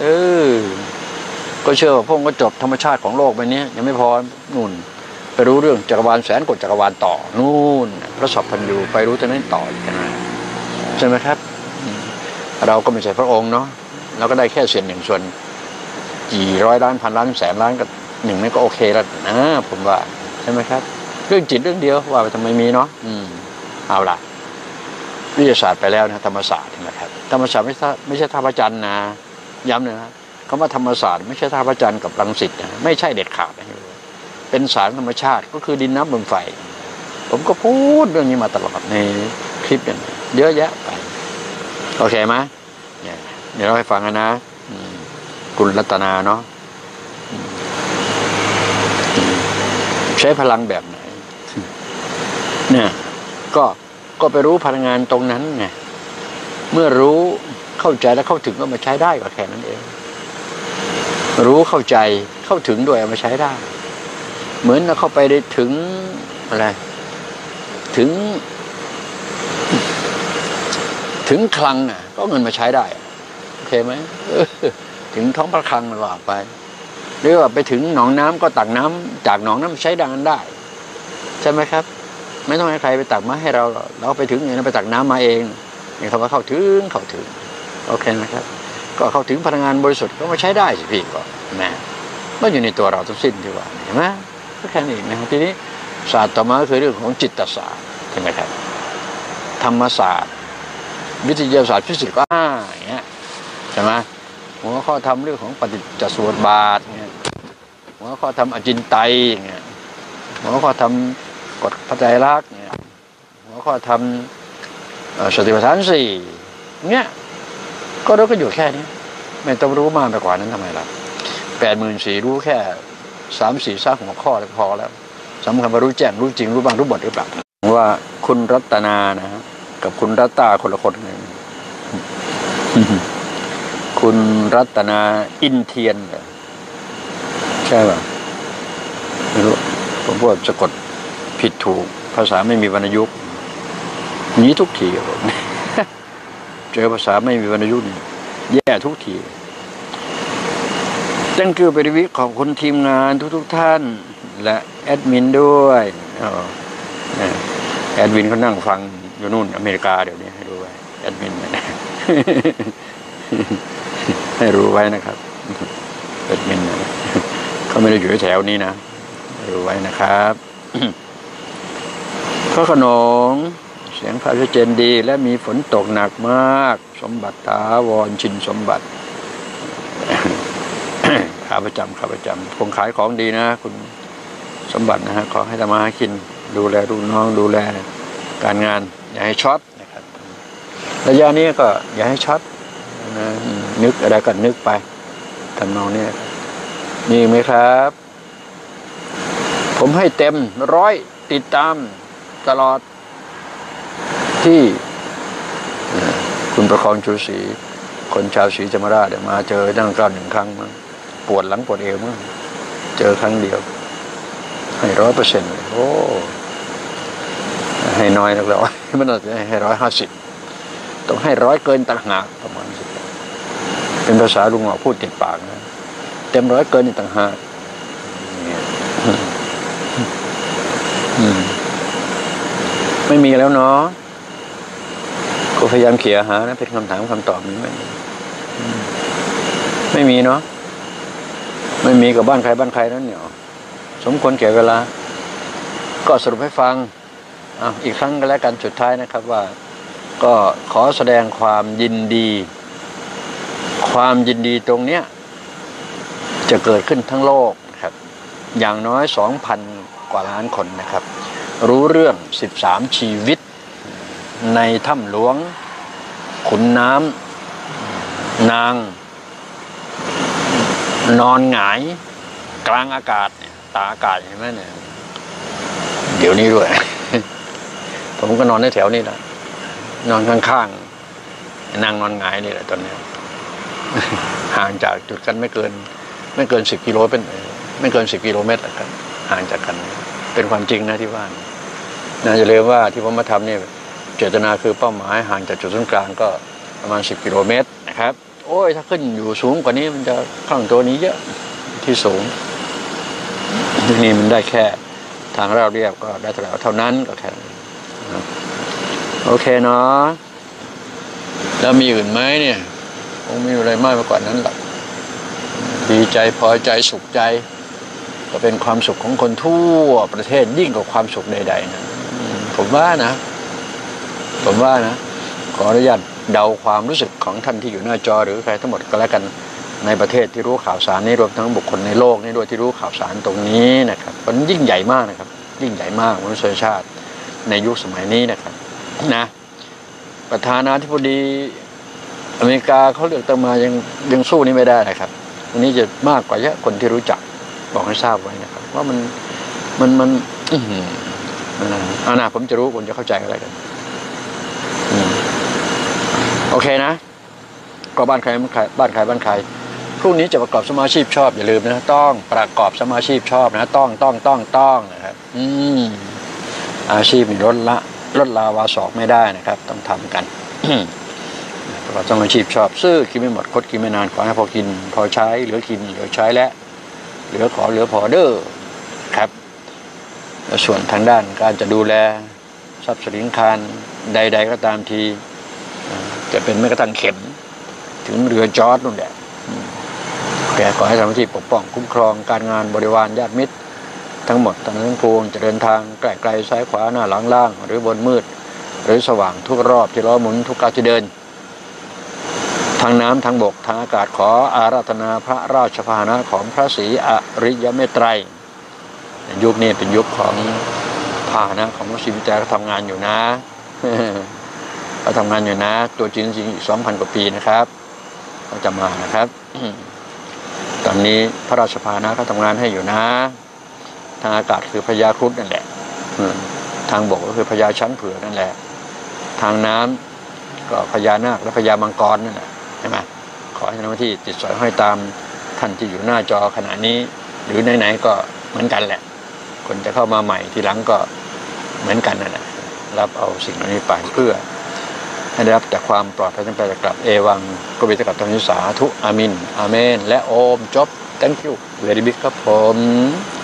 ก็เชื่อว่าพวกก็จบธรรมชาติของโลกใบนี้ยังไม่พอนู่นไปรู้เรื่องจักรวาลแสนกว่าจักรวาลต่อนู่นพระสัพพัญญูไปรู้ตรงนั้นต่อกันนะใช่ไหมครับเราก็ไม่ใช่พระองค์เนาะเราก็ได้แค่ส่วน1 ส่วนกี่ร้อยล้านพันล้านแสนล้านก็1ไม่ก็โอเคแล้วนะผมว่าใช่ไหมครับเรื่องจิตเรื่องเดียวว่าไปทำไมมีเนาะเอาล่ะวิทยาศาสตร์ไปแล้วนะธรรมศาสตร์นะครับธรรมศาสตร์ไม่ใช่ท่าพระจันทร์นะย้ำนะคำว่าธรรมศาสตร์ไม่ใช่ท่าพระจันทร์กับรังสิตนะไม่ใช่เด็ดขาดนะเป็นสารธรรมชาติก็คือดินน้ำลมไฟผมก็พูดเรื่องนี้มาตลอดในคลิปเนี่ยเยอะแยะไปโอเคไหมเดี๋ยวเราให้ฟังกันนะคุณรัตนาเนาะใช้พลังแบบไหนเนี่ยก็ไปรู้พลังงานตรงนั้นไงเมื่อรู้เข้าใจและเข้าถึงก็มาใช้ได้ก็แค่นั้นเองรู้เข้าใจเข้าถึงด้วยเอามาใช้ได้เหมือนเราเข้าไปได้ถึงอะไรถึงคลังอ่ะก็เงินมาใช้ได้โอเคไหมถึงท้องพระคลังมันว่าไปหรือว่าไปถึงหนองน้ำก็ตักน้ำจากหนองน้ำใช้ดังนั้นได้ใช่ไหมครับไม่ต้องให้ใครไปตักมาให้เราไปถึงเองเราไปตักน้ำมาเองนี่เขาก็เข้าถึงโอเคนะครับก็เข้าถึงพลังงานบริสุทธิ์ก็มาใช้ได้สิพี่ก็นะมันอยู่ในตัวเราทั้งสิ้นที่ว่าเห็นไหมก็แค่นี้นะครับทีนี้ศาสตร์ต่อมาก็คือเรื่องของจิตศาสตร์ใช่ไหมครับธรรมศาสตร์วิทยาศาสตร์ฟิสิกส์ก็อย่างเงี้ยใช่ไหมหัวข้อทำเรื่องของปฏิจจสมุปบาทเงี้ยหัวข้อทำอจินไตยเงี้ยหัวข้อทำกฎพระไตรลักษณ์เงี้ยหัวข้อทำสติปัฏฐานสี่เงี้ยก็เราก็อยู่แค่นี้ไม่ต้องรู้มากไปกว่านั้นทำไมล่ะ84,000รู้แค่3-4หัวข้อพอแล้วสำคัญว่ารู้แจ้งรู้จริงรู้บ้างรู้บทหรือเปล่าว่าคุณรัตนานะฮะกับคุณรัตตาคนละคนเลยคุณรัตนาอินเทียนใช่ป่ะไม่รู้ผมพูดสะกดผิดถูกภาษาไม่มีวรรณยุกต์นี้ทุกทีครับผมเจอภาษาไม่มีวรรณยุกต์แย่ทุกทีตั้งคือปริวิขอบคุณทีมงานทุกท่านและแอดมินด้วยแอดมินเขานั่งฟังอยู่นู่นอเมริกาเดี๋ยวนี้ให้รู้ไว้แอดมินให้รู้ไว้นะครับแอดมินเขาไม่ได้อยู่แถวนี้นะให้รู้ไว้นะครับพระโขนงเสียงพระชัดเจนดีและมีฝนตกหนักมากสมบัติถาวรชินสมบัติขาประจำคงขายของดีนะคุณสมบัตินะฮะขอให้ทำมาหากินดูแลลูกน้องดูแลการงานอย่าให้ช็อตนะครับระยะนี้ก็อย่าให้ช็อตนะนึกอะไรก็นึกไปทำนองนี้มีไหมครับผมให้เต็ม100ติดตามตลอดที่คุณประคองชูศรีคนชาวศรีธรรมราชมาเจอตั้ง1 ครั้งมั้งปวดหลังปวดเอวมั้งเจอครั้งเดียวให้100%เลยโอ้ให้น้อยนักแล้วมันอาจจะให้150ต้องให้100เกินต่างหากประมาณ10เป็นภาษาลุงหงอพูดติดปากนะเต็ม100เกินต่างหากไม่มีแล้วเนาะก็พยายามเขี่ยหานะเป็นคำถามคำตอบนี้ไม่มีเนาะไม่มีกับบ้านใครนั้นเนี่ยสมควรแก่เวลาก็สรุปให้ฟังอีกครั้งก็แล้วกันสุดท้ายนะครับว่าก็ขอแสดงความยินดีตรงเนี้ยจะเกิดขึ้นทั้งโลกนะครับอย่างน้อย 2,000 กว่าล้านคนนะครับรู้เรื่อง13ชีวิตในถ้ำหลวงขุนน้ำนางนอนหงายกลางอากาศตาอากาศเห็นไหมเนี่ยเดี๋ยวนี้ด้วย ผมก็นอนในแถวนี้แหละนอนข้างๆนางนอนหงายนี่แหละตอนนี้ห่างจากจุดกันไม่เกิน10 กิโลเป็นไม่เกิน10 กิโลเมตรครับห่างจากกันเป็นความจริงนะที่ว่าน่าจะเรียกว่าที่ผมมาทำเนี่ยเจตนาคือเป้าหมายห่างจากจุดศูนย์กลางก็ประมาณ10 กิโลเมตรนะครับโอ้ยถ้าขึ้นอยู่สูงกว่านี้มันจะคลั่งตัวนี้เยอะที่สูงที่นี่มันได้แค่ทางราบเรียบก็ได้เท่านั้นก็แค่โอเคเนาะแล้วมีอื่นไหมเนี่ยคงมีอะไรมากไปกว่านั้นหรอกดีใจพอใจสุขใจก็เป็นความสุขของคนทั่วประเทศยิ่งกว่าความสุขใดๆนะผมว่านะขออนุญาตเดาความรู้สึกของท่านที่อยู่หน้าจอหรือใครทั้งหมดก็แล้วกันในประเทศที่รู้ข่าวสารนี้รวมทั้งบุคคลในโลกนี้ด้วยที่รู้ข่าวสารตรงนี้นะครับมันยิ่งใหญ่มากนะครับยิ่งใหญ่มากมนุษยชาติในยุคสมัยนี้นะครับนะประธานาธิบดีอเมริกาเขาเลือกตั้งมายังสู้นี้ไม่ได้นะครับอันนี้จะมากกว่าเยอะคนที่รู้จักบอกให้ทราบไว้นะครับว่ามันผมจะรู้ผมจะเข้าใจอะไรกันโอเคนะก็บ้านใครบ้านใครบ้านใครพรุ่งนี้จะประกอบสมาชีพชอบอย่าลืมนะต้องประกอบสมาชีพชอบนะต้องนะครับอาชีพนี่ลดลาวาศอกไม่ได้นะครับต้องทำกัน ประกอบสมาชีพชอบซื้อกินไม่หมดคดกินไม่นานขอให้พอกินพอใช้เหลือกินเหลือใช้และเหลือพอเด้อครับแล้วส่วนทางด้านการจะดูแลทรัพย์สินคารใดๆก็ตามทีจะเป็นแม้กระทั่งเข็มถึงเรือจอร์จนู่นแหละแกขอให้ทำหน้าที่ปกป้องคุ้มครองการงานบริวารญาติมิตรทั้งหมดทั้งปวงจะเดินทางไกลๆซ้ายขวาหน้าหลังล่างหรือบนมืดหรือสว่างทุกรอบที่ล้อหมุนทุกก้าวที่เดินทางน้ำทางบกทางอากาศขออาราธนาพระราชพาหนะของพระศรีอริยเมตไตรยุคนี้เป็นยุคของพาหนะของพระศรีวิจัยเขาทำงานอยู่นะเขาทำงานอยู่นะตัวจริงอีก 2,000 กว่าปีนะครับเขาจะมานะครับตอนนี้พระราชพาหนะเขาทำงานให้อยู่นะทางอากาศคือพญาครุฑนั่นแหละทางบกก็คือพญาช้างเผือกนั่นแหละทางน้ำก็พญานาคและพญามังกรนั่นแหละใช่ไหมขอให้ทำหน้าที่ติดสอยห้อยตามท่านที่อยู่หน้าจอขณะนี้หรือไหนๆก็เหมือนกันแหละคนจะเข้ามาใหม่ทีหลังก็เหมือนกันนั่นแหละรับเอาสิ่งเหล่านี้ไปเพื่อให้ได้รับแต่ความปลอดภัยทั้งไปและกลับเอวังก็เป็นกับตอนนี้สาธุอามินอาเมนและโอมจบ thank you very big ครับผม